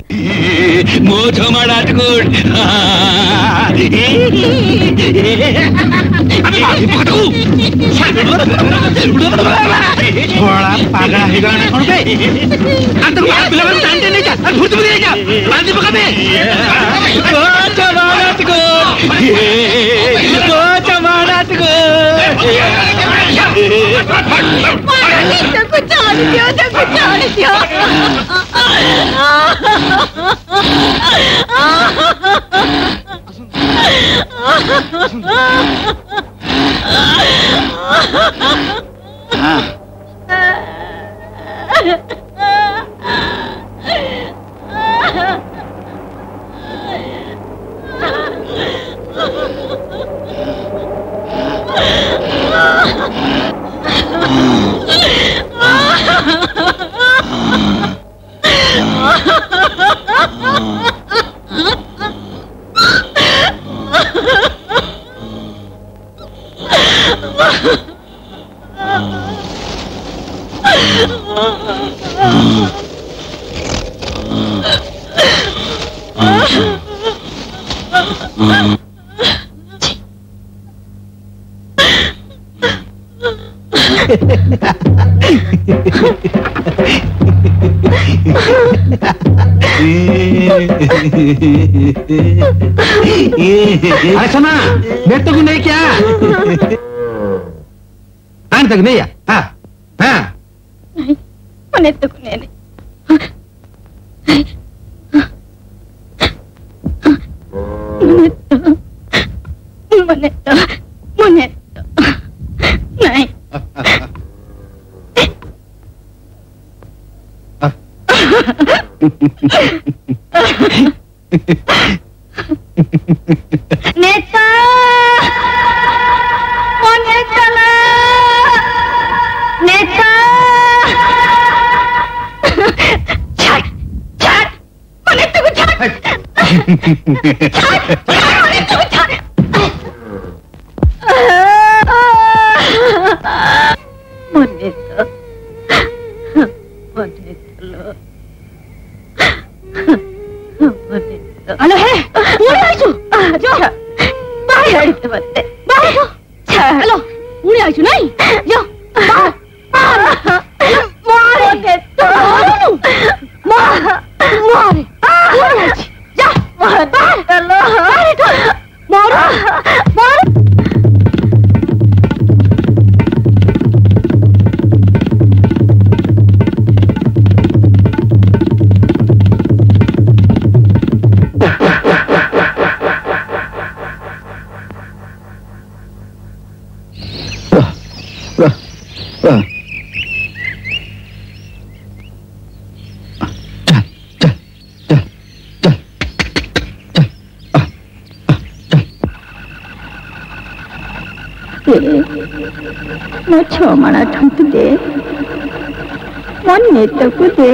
सुना मैं तो नहीं क्या आने तक नहीं हाँ हाँ नहीं मने तो नहीं मने तो मने तो नहीं नेता ओ नेता नेता छाट छाट मने तो छाट छाट मने तो छाट मने तो मने तो हेलो है उड़ी आइछु जो बाहर आइते बते बाहर जो हेलो उड़ी आइछु नहीं जो बाहर मारे के तो मार मारे उड़ी आइछु जा बाहर बाहर हेलो बाहर तो मार मार मो छो मणा ठुंक दे मन नेता को दे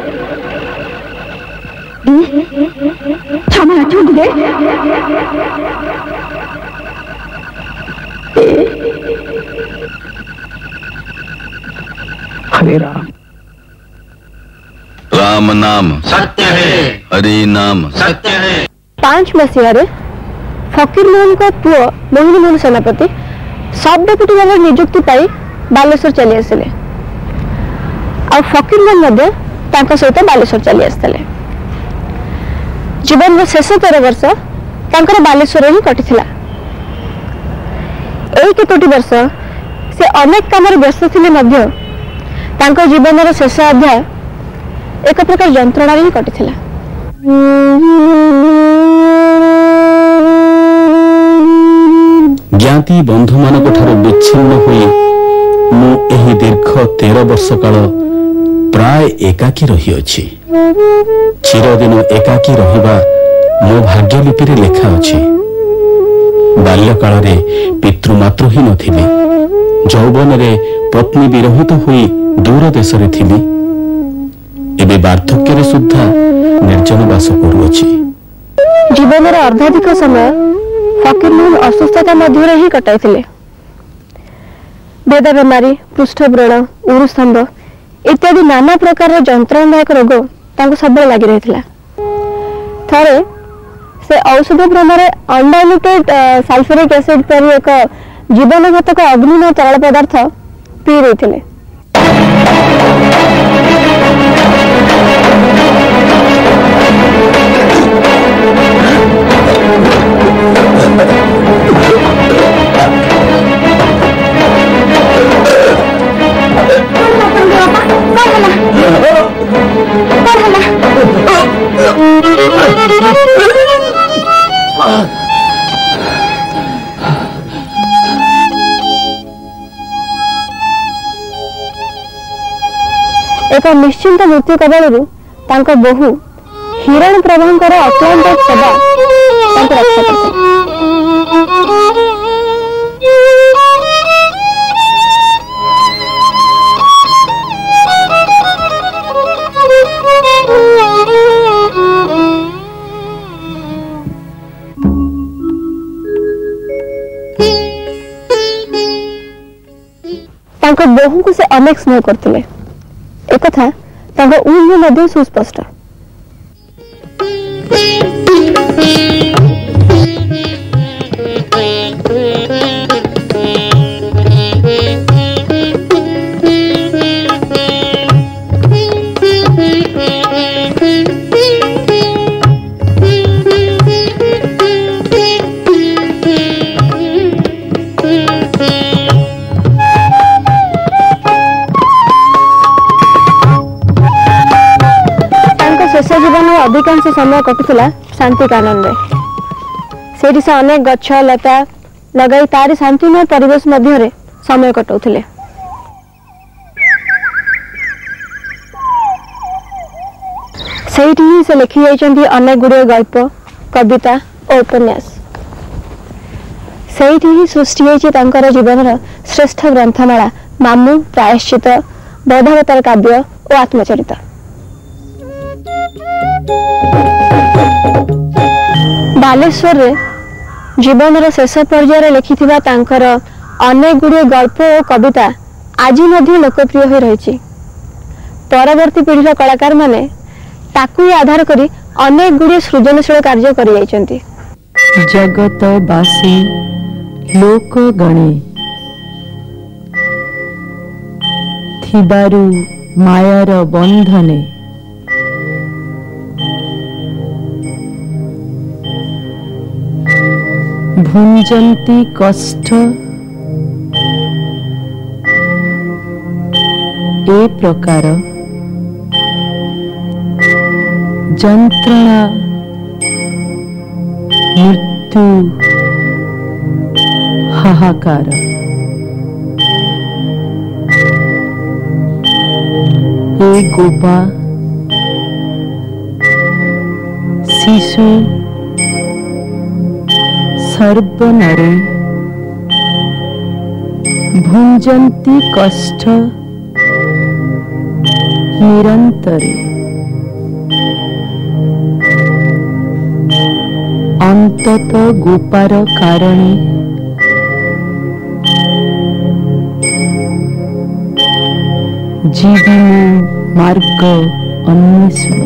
छो मणा ठुंक दे हरे राम। राम नाम सत्य है, हरि नाम सत्य है। पांच मसीह फकीर मोहन को पुओ मोहिनी मोहन सेनापति सब डेपुटी भाव नियुक्ति पाई बालेश्वर चली आसिले। आ फकीर मोहन सहित बालेश्वर चली आसते। जीवन शेष तेरह वर्ष तांकर बालेश्वर ही कटिथिला। एई केतोटी वर्ष से अनेक काम व्यस्त थिले मध्य तांकर जीवन शेष अध्याय एक प्रकार यंत्रणा ही कटिथिला। ज्ञाति बंधु मानक ठाରୁ विच्छिन्न होई मु एही दीर्घ तेरह वर्ष काल प्राय एकाकी रही अछि। चिरदिन एकाकी रहिबा मो भाग्यलिपि रे लेखा अछि। बाल्य काल रे पितृमातृ ही नथिले। जौवन रे पत्नी विरहित होई दूर देश रे थिली। एबे वार्धक्य रे सुद्धा निर्जन वास करूअछि। जीवन रे अर्धाधिक समय फकीर मोहन असुस्थता मध्य ही कटाइथिले। बेदा बेमारी, पृष्ठव्रण, उरुस्तंभ इत्यादि नाना प्रकार जंत्रणादायक रोग तांको सबले लागि रहिथिला। थरे से औषध भ्रमरे अनडाइल्यूटेड सल्फ्यूरिक एसिड पर एक जीवनघातक अग्निमय तरल पदार्थ पी रहिथिले। एक निश्चिंत मृत्यु कबलरू तांको बहु हिरण प्रभांकर अक्लांत सेवा तांको रक्षा करते। तांको बहु को से अनेक स्नेह करते। एक कथा तांको उन्हें मध्य सुस्पष्ट। जीवन में अधिकांश समय कटुला शांति आनंद से से अनेक गछ लता लगाई तारी शांतिमय परिवेश मध्य समय कटाउथिले। ही से लिखि जाइछन्ती अनेक गुड़े गल्प, कविता और उपन्यास। सेठी ही सृष्टि होइछि तांकर जीवन श्रेष्ठ ग्रंथमाला मामू, प्रायश्चित, बोधावतार काव्य और आत्मचरित। बालेश्वर रे जीवन शेष पर्यायर लिखिथिबा तांकर अनेक गुड़े गल्प और कविता आज मध्य लोकप्रिय हो रही। परवर्ती पीढ़ी कलाकार माने ताकू आधार करी अनेक गुड़े सृजनशील कार्य करि जाइछन्ती। जगत बासी लोक गणे थिबारु मायार बंधने भुंजंती कष्ट ए प्रकार जंत्रणा मृत्यु हाहाकार ए गोपा शिशु सर्वनरे भुंजंती कष्ट निरंतरे अंतत गोपार कारणे जीवी मु मार्ग अन्वेषण।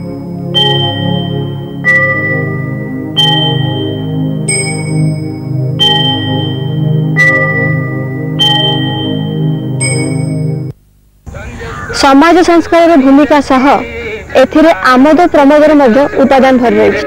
समाज संस्कार भूमिका सह एथिरे आमोद प्रमोदर मध्य उपादान भर रही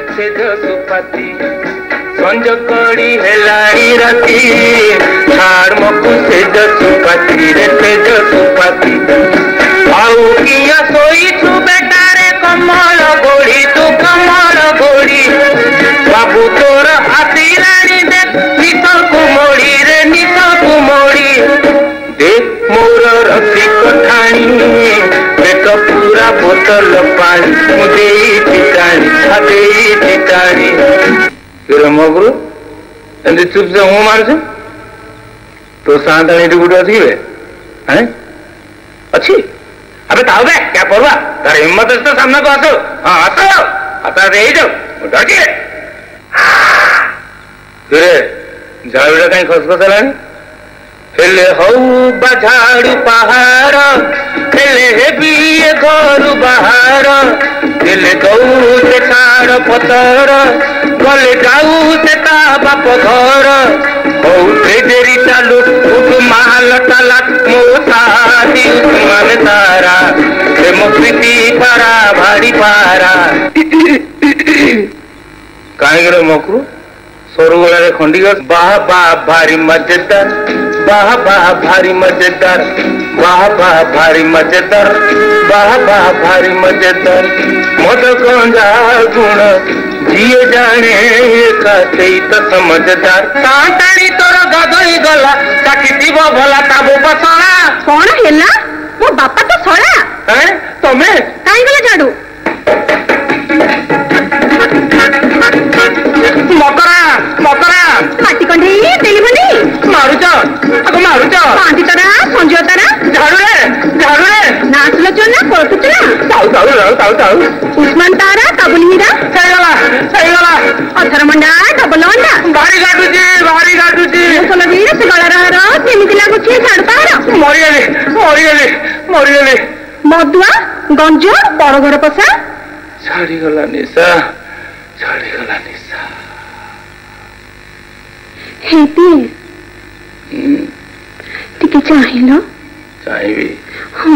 संजकड़ी हेलाड़ी राती छाड़ मकु से जसुपति रे से जसुपति आउ किया सोई तू बेटा रे कमल गोड़ी तू कमल गोड़ी बाबू तोर आसिलानी देख नितल कुमोड़ी रे नितल कुमोड़ी देख मोर रसी कठाणी बेक पूरा बोतल पानी मुझे ठिकानी अदे ठिकानी फिर मगरू एंदी चुप से हूँ मार से तो सांतानी गुटे अच्छी वे हैं अच्छी अबे ताऊ बे क्या परवा तार हिम्मत तो सामने को आसो हाँ आसो आता दे ही जाओ डर के फिर झाड़ू कहीं खसखस लानी हेले हऊ बाझाड़ू पहाड़ हेले भी घर बाहर हेले गऊ से छाड़ पतर गले जाऊ से ता बाप घर हऊ ट्रेजरी चालू उठ माल टाला मो साथी उस्मान तारा प्रेम प्रीति पारा भारी पारा कहीं मकरू सरुगला खंडीगढ़ बाह बाह भारी मजेदार बाह बाह भारी मजेदार बाह बाह भारी मजेदार बाह बाह भारी मजेदार मद कंजा गुण जिए जाने कहते तो समझदार तांतानी तोर गदई गला ताकि भला ताबू पसला कौन हेला मो बापा तो सड़ा हैं तमे काई गला झाड़ू मकरा मकरा पाटी कंढी तेलीबनी मारुच अगो मारुच पांटी तरा संजय तरा झाड़ू रे झाड़ू रे नाचलो चोना कोटुच ना ताऊ ताऊ ताऊ ताऊ ताऊ उस्मान तारा काबुल हीरा सहीगला सहीगला अथर मंडा डबल अंडा भारी गाडू जी भारी गाडू जी सोला वीर से गला रहा रो केमिति लागु छी झाड़ पार मरि गेले मरि गेले मरि गेले मधुआ गंज बड़ घर पसा छाड़ी गला निशा छाड़ी गला निशा हेती टिके चाहिलो चाहिबी हां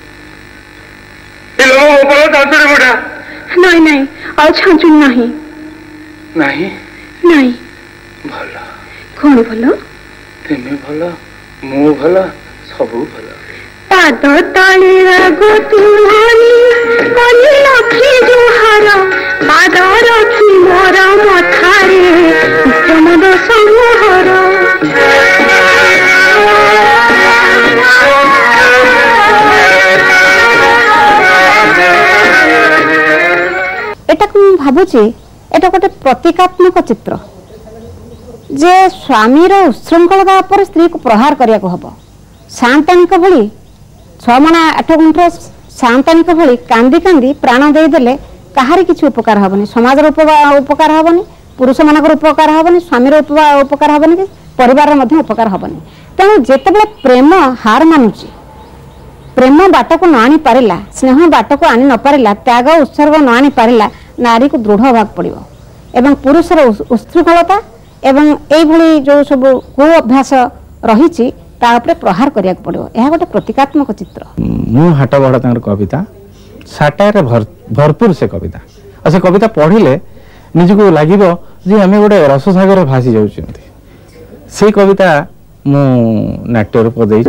ए लो ऊपर दांतरे बड़ा नहीं नहीं और छांचुन नहीं नहीं नहीं भला कौन भला तेमे भला मु भला सबु भला पाद ताले रगो तुहानी कली लखी जुहार पाद रखी मोर मथारे समद समूहर एटा को भाबुची एटा गोटे प्रतीकात्मक चित्र जे स्वामीर उच्छृंखलता पर स्त्री को प्रहार करिया को हबो शांतानिक भली छमणा आठ गुंठ शांतानिक भली कांदी कांदी प्राण दे देले कहारी किछि उपकार हबनी समाजर उपकार हबनी पुरुष मानकर उपकार हबनी स्वामीर उपकार हबनी कि परिवार मध्ये उपकार हबनी तेणु जेतेबेले प्रेम हार मानुची प्रेम बाट को न आनी पारिला स्नेह बाट को आनी न पारिला त्याग उत्सर्ग न आनी पारिला नारी को दृढ़ होगा पड़िबो एवं पुरुषर उच्छृंखलता एवं एई भली जो सब को अभ्यास रहिछि ता उपरे प्रहार करिया पड़िबो एहा गोटे प्रतीकात्मक चित्र मु हाट बड़ा तांकर कविता साटारे भरपूर से कविता और से कविता पढ़िले निजको लागिबो जे हमें गोटे रससागर भासी जाउछंती से कविता मु नाट्य रूप देई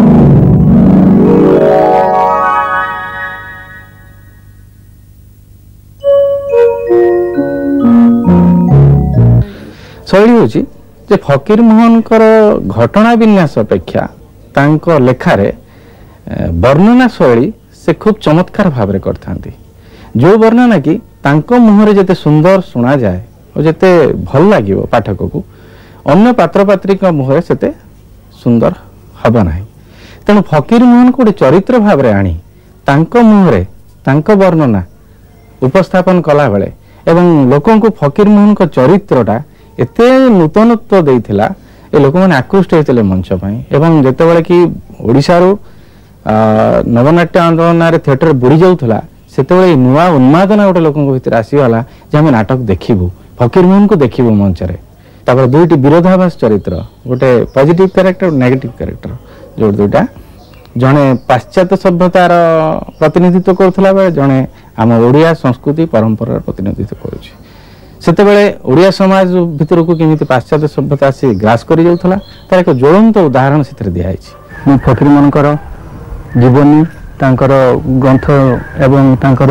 शैली होची जे फकीर मोहन घटना विन्यास अपेक्षा तांको लेखारे वर्णना शैली से खूब चमत्कार भाव में करथांती जो वर्णना कि तांको मुहरे जते सुंदर सुना जाए और जते भल लागिवो पाठक को अन्य पात्र पात्री का मुहरे सेते सुंदर हबा नाही तेणु फकीर मोहन को चरित्र भाव में आनी तांको मुहरे तांको वर्णना उपस्थापन कला बेले एवं लोकों को फकीर मोहन को चरित्रटा एते नूतनत्व देइथिला ए लोक माने आकृष्ट होइतले मंच पई एवं जेतेबेले कि ओडिसा रो नवनाट्य आंदोलन थिएटर बुड़ी जाऊला से नुआ उन्मादना गोटे लोक भर आसीगला जे आम नाटक देखू फकीर मोहन को देखू मंचर तापर दुईटी विरोधाभास चरित्र गोटे पॉजिटिव कैरेक्टर नेगेटिव कैरेक्टर जो दुईटा जड़े पाश्चात्य सभ्यतार प्रतिनिधित्व करुला बेले जड़े आम ओडिया संस्कृति परंपरार प्रतिनिधित्व करुच्ची सेतेबेले ओडिया समाज भितर को केमिति पाश्चात्य सभ्यता से ग्रास करि जाउथला तार एक ज्वलंत उदाहरण सेतिर दिया है मु फकीर मनकर जीवनी तांकर ग्रंथ एवं तांकर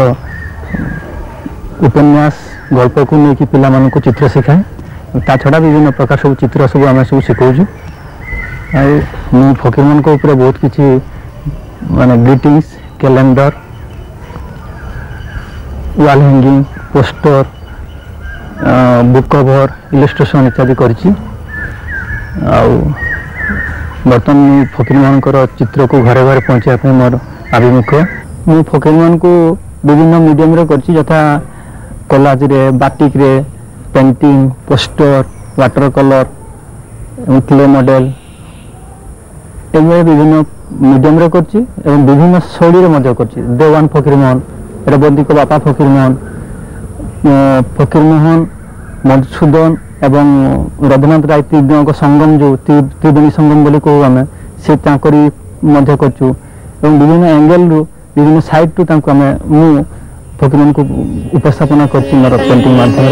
उपन्यास गल्प को लेकिन पिला मानन को चित्र सिखाए ता छड़ा विभिन्न प्रकार सब चित्र सब आम सब शिखौछु मु फकीर मन को ऊपर बहुत किछि माने greetings calendar wall hanging poster book cover illustration इत्यादि करछि बर्तमान फकीर मानकर चित्र को घरे घरे पहुँचा मोर आभिमुख्य मु फकीर मान को विभिन्न मीडियम रे करछि यथा कॉलेज रे बाटिक रे painting poster water colour clay model एवं विभिन्न मीडियम रे करछि एवं विभिन्न शैली रे मध्य करछि देवान फकीर मोहन रेबंदी को बापा फकीर मोहन फकीर मोहन मधुसूदन एवं रविन्द्रनाथ राय तीन संगम जो त्रिवेणी संगम बोली कहू आम से मध्य करछु एवं विभिन्न एंगल रु विभिन्न साइड टू तांको आम मु फकीर मन को उपस्थापना करछि मोर पेंटिंग माध्यम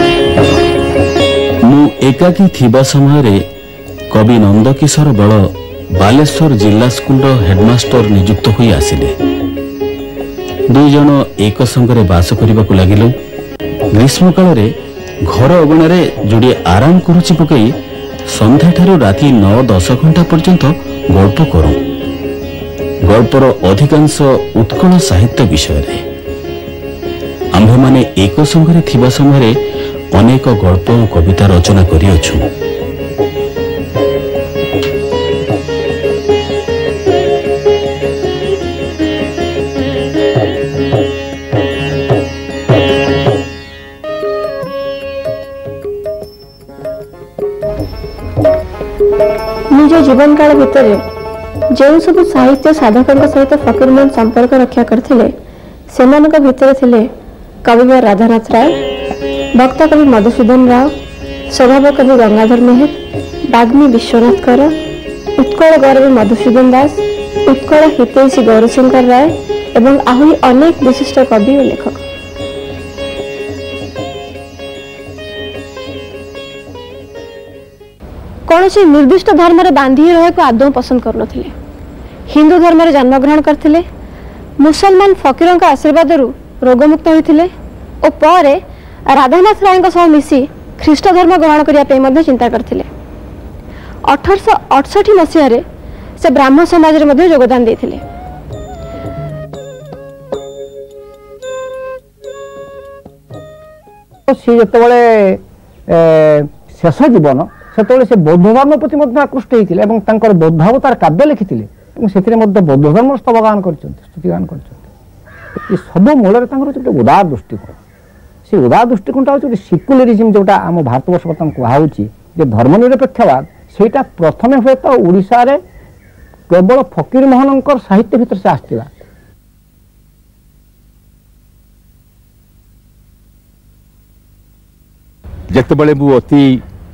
मु एकाकी थिबा समय रे कवि नंदकिशोर बळ बालेश्वर जिला स्कूल हेडमास्टर नियुक्त होई आसिले दुई जन एक संगरे बास करने को लगिलु ग्रीष्म काल रे घर अगणार जोड़े आराम करुची पकई संध्या ठारू राति नौ दस घंटा पर्यंत गल्प करूं गल्पर अधिकांश उत्कल साहित्य विषय रे आम्भे माने एक संगरे थिबा समय अनेक गल्प और कविता रचना करिअछु निज जीवन काल भितर जो सब साहित्य साधकों सहित फकीर मोहन संपर्क रक्षा करथिले सेमानक भितर थिले कवि राधानाथ राय भक्त कवि मधुसूदन राव स्वभाव कवि गंगाधर मेहर बाग्मी विश्वनाथ कर उत्कल गौरवी मधुसूदन दास उत्कल हितैषी गौरशंकर राय एवं आहरी अनेक विशिष्ट कवि और लेखक कौन से निर्दिष्ट धर्म रे बांधी रहे को आदौ पसंद करनथिले हिंदू धर्म रे जन्मग्रहण करथिले मुसलमान फकीरों का आशीर्वाद रोगमुक्त होइथिले और परे राधानाथ राय सह मिसी ख्रीष्ट धर्म ग्रहण करने चिंता करथिले अठारश अड़सठी मसीह से ब्राह्मण समाज रे मध्य योगदान देथिले सी जतबले शेष जीवन से से बौद्ध धर्म प्रति आकृष्ट होते बौद्धावतार काव्य लिखी बौद्ध धर्म स्तवगान करस्तुतिगान कर सब मूल गोटे उदार दृष्टिकोण से उदार दृष्टिकोण हूँ सेक्युलरिज्म जोटा आम भारतवर्ष बर्तमान कहुच्छी धर्मनिरपेक्षवाद सेटा प्रथम हुए तो ओडिशा रे केवल फकीर मोहन साहित्य भितर से आसला जितेबले मु अति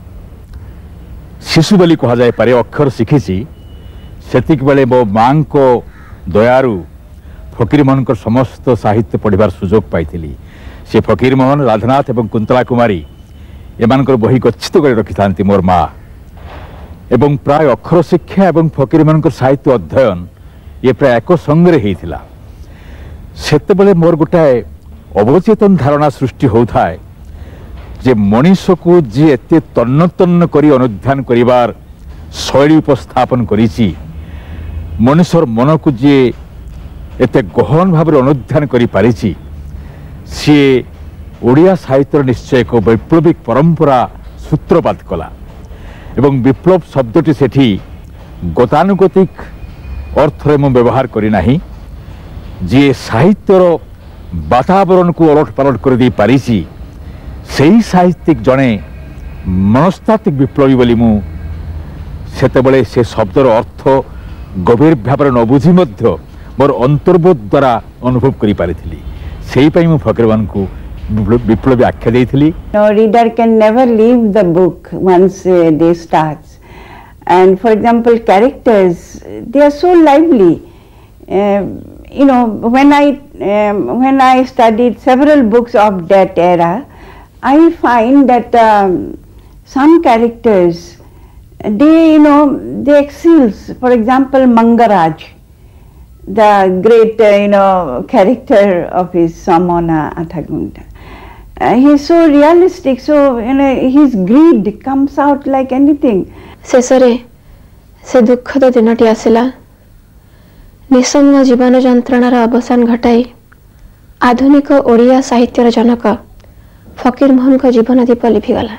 शिशु बोली कह जाए पारे अक्षर शिखी सेतिक बेले मो माँ को दयारु फकीर मोहन समस्त साहित्य पढ़िबार सुजोग पाई से फकीर मोहन राधानाथ एवं कुंतला कुमारी एमान बही गच्छित कर रखि था मोर माँ एवं प्राय अक्षर शिक्षा एवं फकीर मोहन साहित्य अध्ययन ये प्राय एक संगे होता सेतेबेले मोर गोटाए अवचेतन धारणा सृष्टि होता है जे मनीष को जी एत तन्न तन्न करी अनुध्यान करिवार शैली उपस्थापन करिछि मनुष्यर मन को जी एत गहन भाव अनुध्यान करि पारिछि सी ओडिया साहित्य निश्चय एक वैप्लविक परंपरा सूत्रपात कला एवं विप्लव शब्दटी सेठी गतानुगतिक अर्थ रे मु व्यवहार करि नाही जे साहित्यर वातावरण को अलट पालट कर दी पारिछि सही साहित्यिक जड़े मनस्तात्विक विप्लवी बोली मु सेतेबेले से शब्दर अर्थ गभीर भाव न बुझी मोर अंतर्बोध द्वारा अनुभव करी से फकीर मोहन को विप्लवी आख्या देइथिली. No, reader can never leave the book once uh, they start. And for example, characters, they are so lively. Uh, you know, when I um, when I studied several books of that era, I find that um, some characters, they you know they excels. For example, Mangaraj, the great uh, you know character of his Samona Athagunda. Uh, he is so realistic, so you know his greed comes out like anything. शेषरे से दुखद दिनटी आसिला. निसंग जीवन जंत्रणार अवसान घटाई आधुनिक ओडिया साहित्यर जनक फकीर मोहन को जीवन दीप लिभिगला.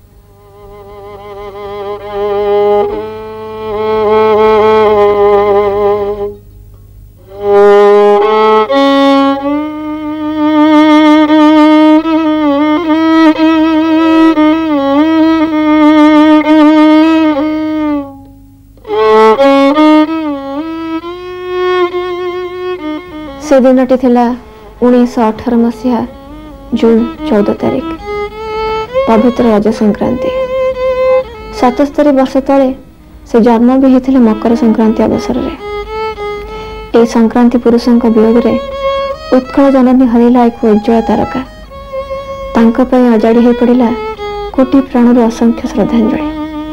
से दिनटी थिला उन्नीस अठारह मसीहा जून चौदह तारिख पवित्र रज संक्रांति. सतस्तरी वर्ष तले से जन्म भी होते मकर संक्रांति अवसर में. ए संक्रांति पुरुषों वियोग रे उत्कल जननी हरिला एक उज्ज्वल तारका. तांको पय अजाड़ी हो पड़िला कोटि प्राणर असंख्य श्रद्धांजलि.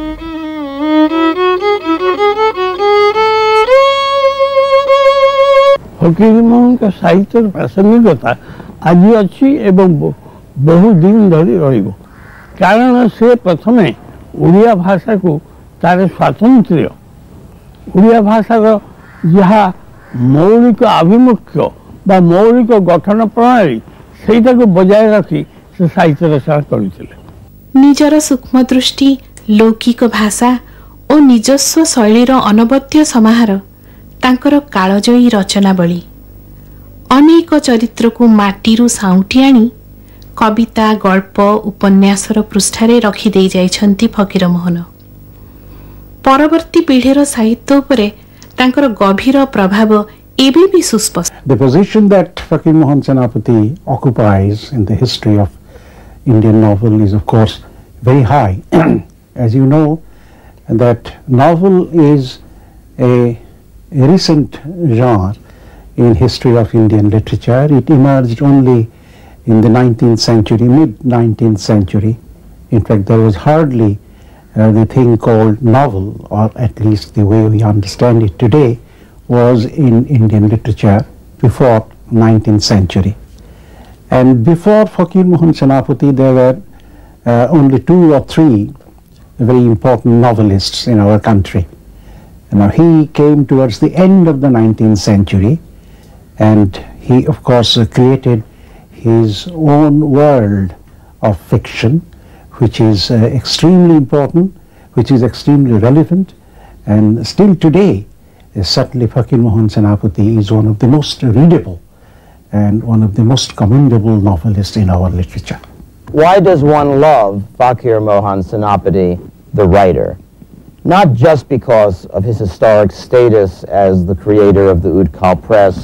फकीर मोहन का साहित्य प्रासंगिकता आज अच्छी एवं बहुत दिन धरी रहिबो. कारण से प्रथमे ओडिया भाषा को तार स्वातंत्र्य ओडिया भाषार जहाँ मौलिक आभिमुख्य बा मौलिक गठन प्रणाली सेटा को बजाय रखी से साहित्य रचना करथिले. निजर सूक्ष्म दृष्टि लौकिक भाषा और निजस्व शैलीर अनवद्य समाहार तांकर कालजयी रचनावली. अनेक चरित्र को माटीरू साउंटी आनी कविता गल्प उपन्यासर पृष्ठारे रखी दे जाइछंती फकीर मोहन. परवर्ती पीढ़ीर साहित्य उपरे तांकर गभीर प्रभाव एबे भी सुस्पष्ट. The position that Fakir Mohan Senapati occupies in the history of Indian novel is of course very high. As you know, that novel is a A recent genre in history of Indian literature. It emerged only in the nineteenth century, mid nineteenth century. In fact, there was hardly uh, the thing called novel, or at least the way we understand it today, was in Indian literature before nineteenth century. And before Fakir Mohan Senapati, there were uh, only two or three very important novelists in our country. Now he came towards the end of the nineteenth century, and he of course uh, created his own world of fiction, which is uh, extremely important, which is extremely relevant, and still today uh, certainly Fakir Mohan Senapati is one of the most readable and one of the most commendable novelists in our literature. Why does one love Fakir Mohan Senapati, the writer? Not just because of his historic status as the creator of the Utkal press,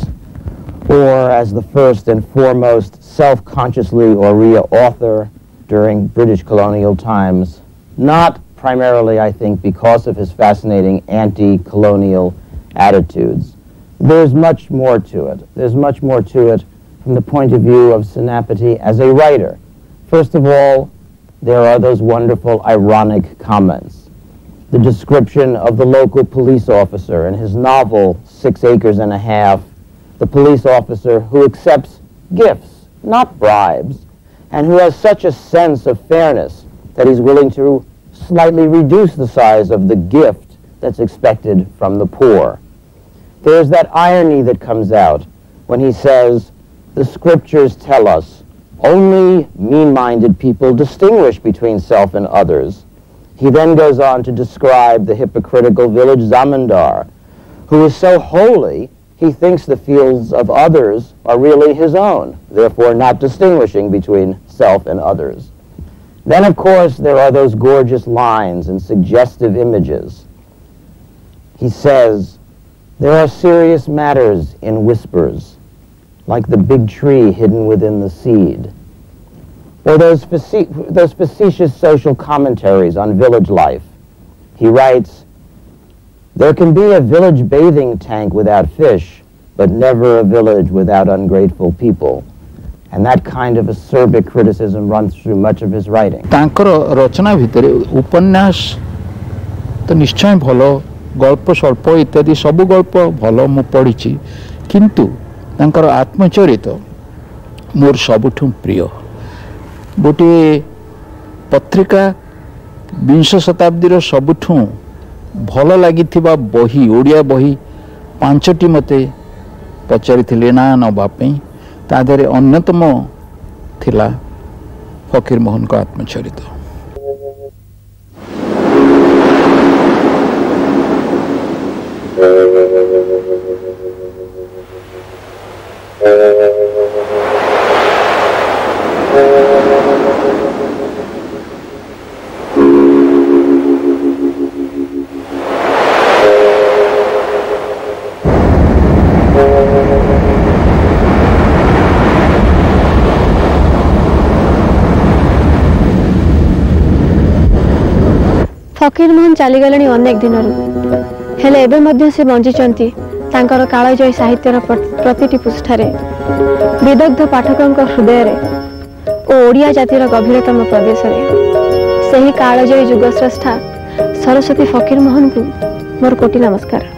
or as the first and foremost self-consciously Oriya author during British colonial times. Not primarily, I think, because of his fascinating anti-colonial attitudes. There's much more to it. There's much more to it from the point of view of Senapati as a writer. First of all, there are those wonderful ironic comments. The description of the local police officer in his novel, Six Acres and a Half, the police officer who accepts gifts, not bribes, and who has such a sense of fairness that he's willing to slightly reduce the size of the gift that's expected from the poor. There's that irony that comes out when he says, the scriptures tell us only mean-minded people distinguish between self and others. He then goes on to describe the hypocritical village zamindar, who is so holy he thinks the fields of others are really his own, therefore not distinguishing between self and others. Then, of course, there are those gorgeous lines and suggestive images. He says, There are serious matters in whispers, like the big tree hidden within the seed, or those, face- those facetious social commentaries on village life. He writes, "There can be a village bathing tank without fish, but never a village without ungrateful people." And that kind of acerbic criticism runs through much of his writing. तांकर रचना भितरे उपन्यास तो निश्चय भलो, गल्प स्वल्प इत्यादि सब गल्प भलो मु पढ़ी, किंतु तांकर आत्मचरित मोर सबुठु प्रिय। गोटे पत्रिका विंश शताब्दी सबुठु भल लगी बही, ओडिया बही पांचटी मते पचारि ना नवाई, तादरे अन्यतम थिला फकीर मोहन का आत्मचरित। फकीर मोहन चलीगले अनेक दिन हेले एबे मध्य से बंचिचंती तांकर कालजयी साहित्यर प्रतिटी पृष्ठारे विदग्ध पाठकों हृदय और ओडिया जातिर गभीरतम प्रदेश से ही कालजयी जुगश्रेष्ठा सरस्वती फकीर मोहन को मोर कोटि नमस्कार।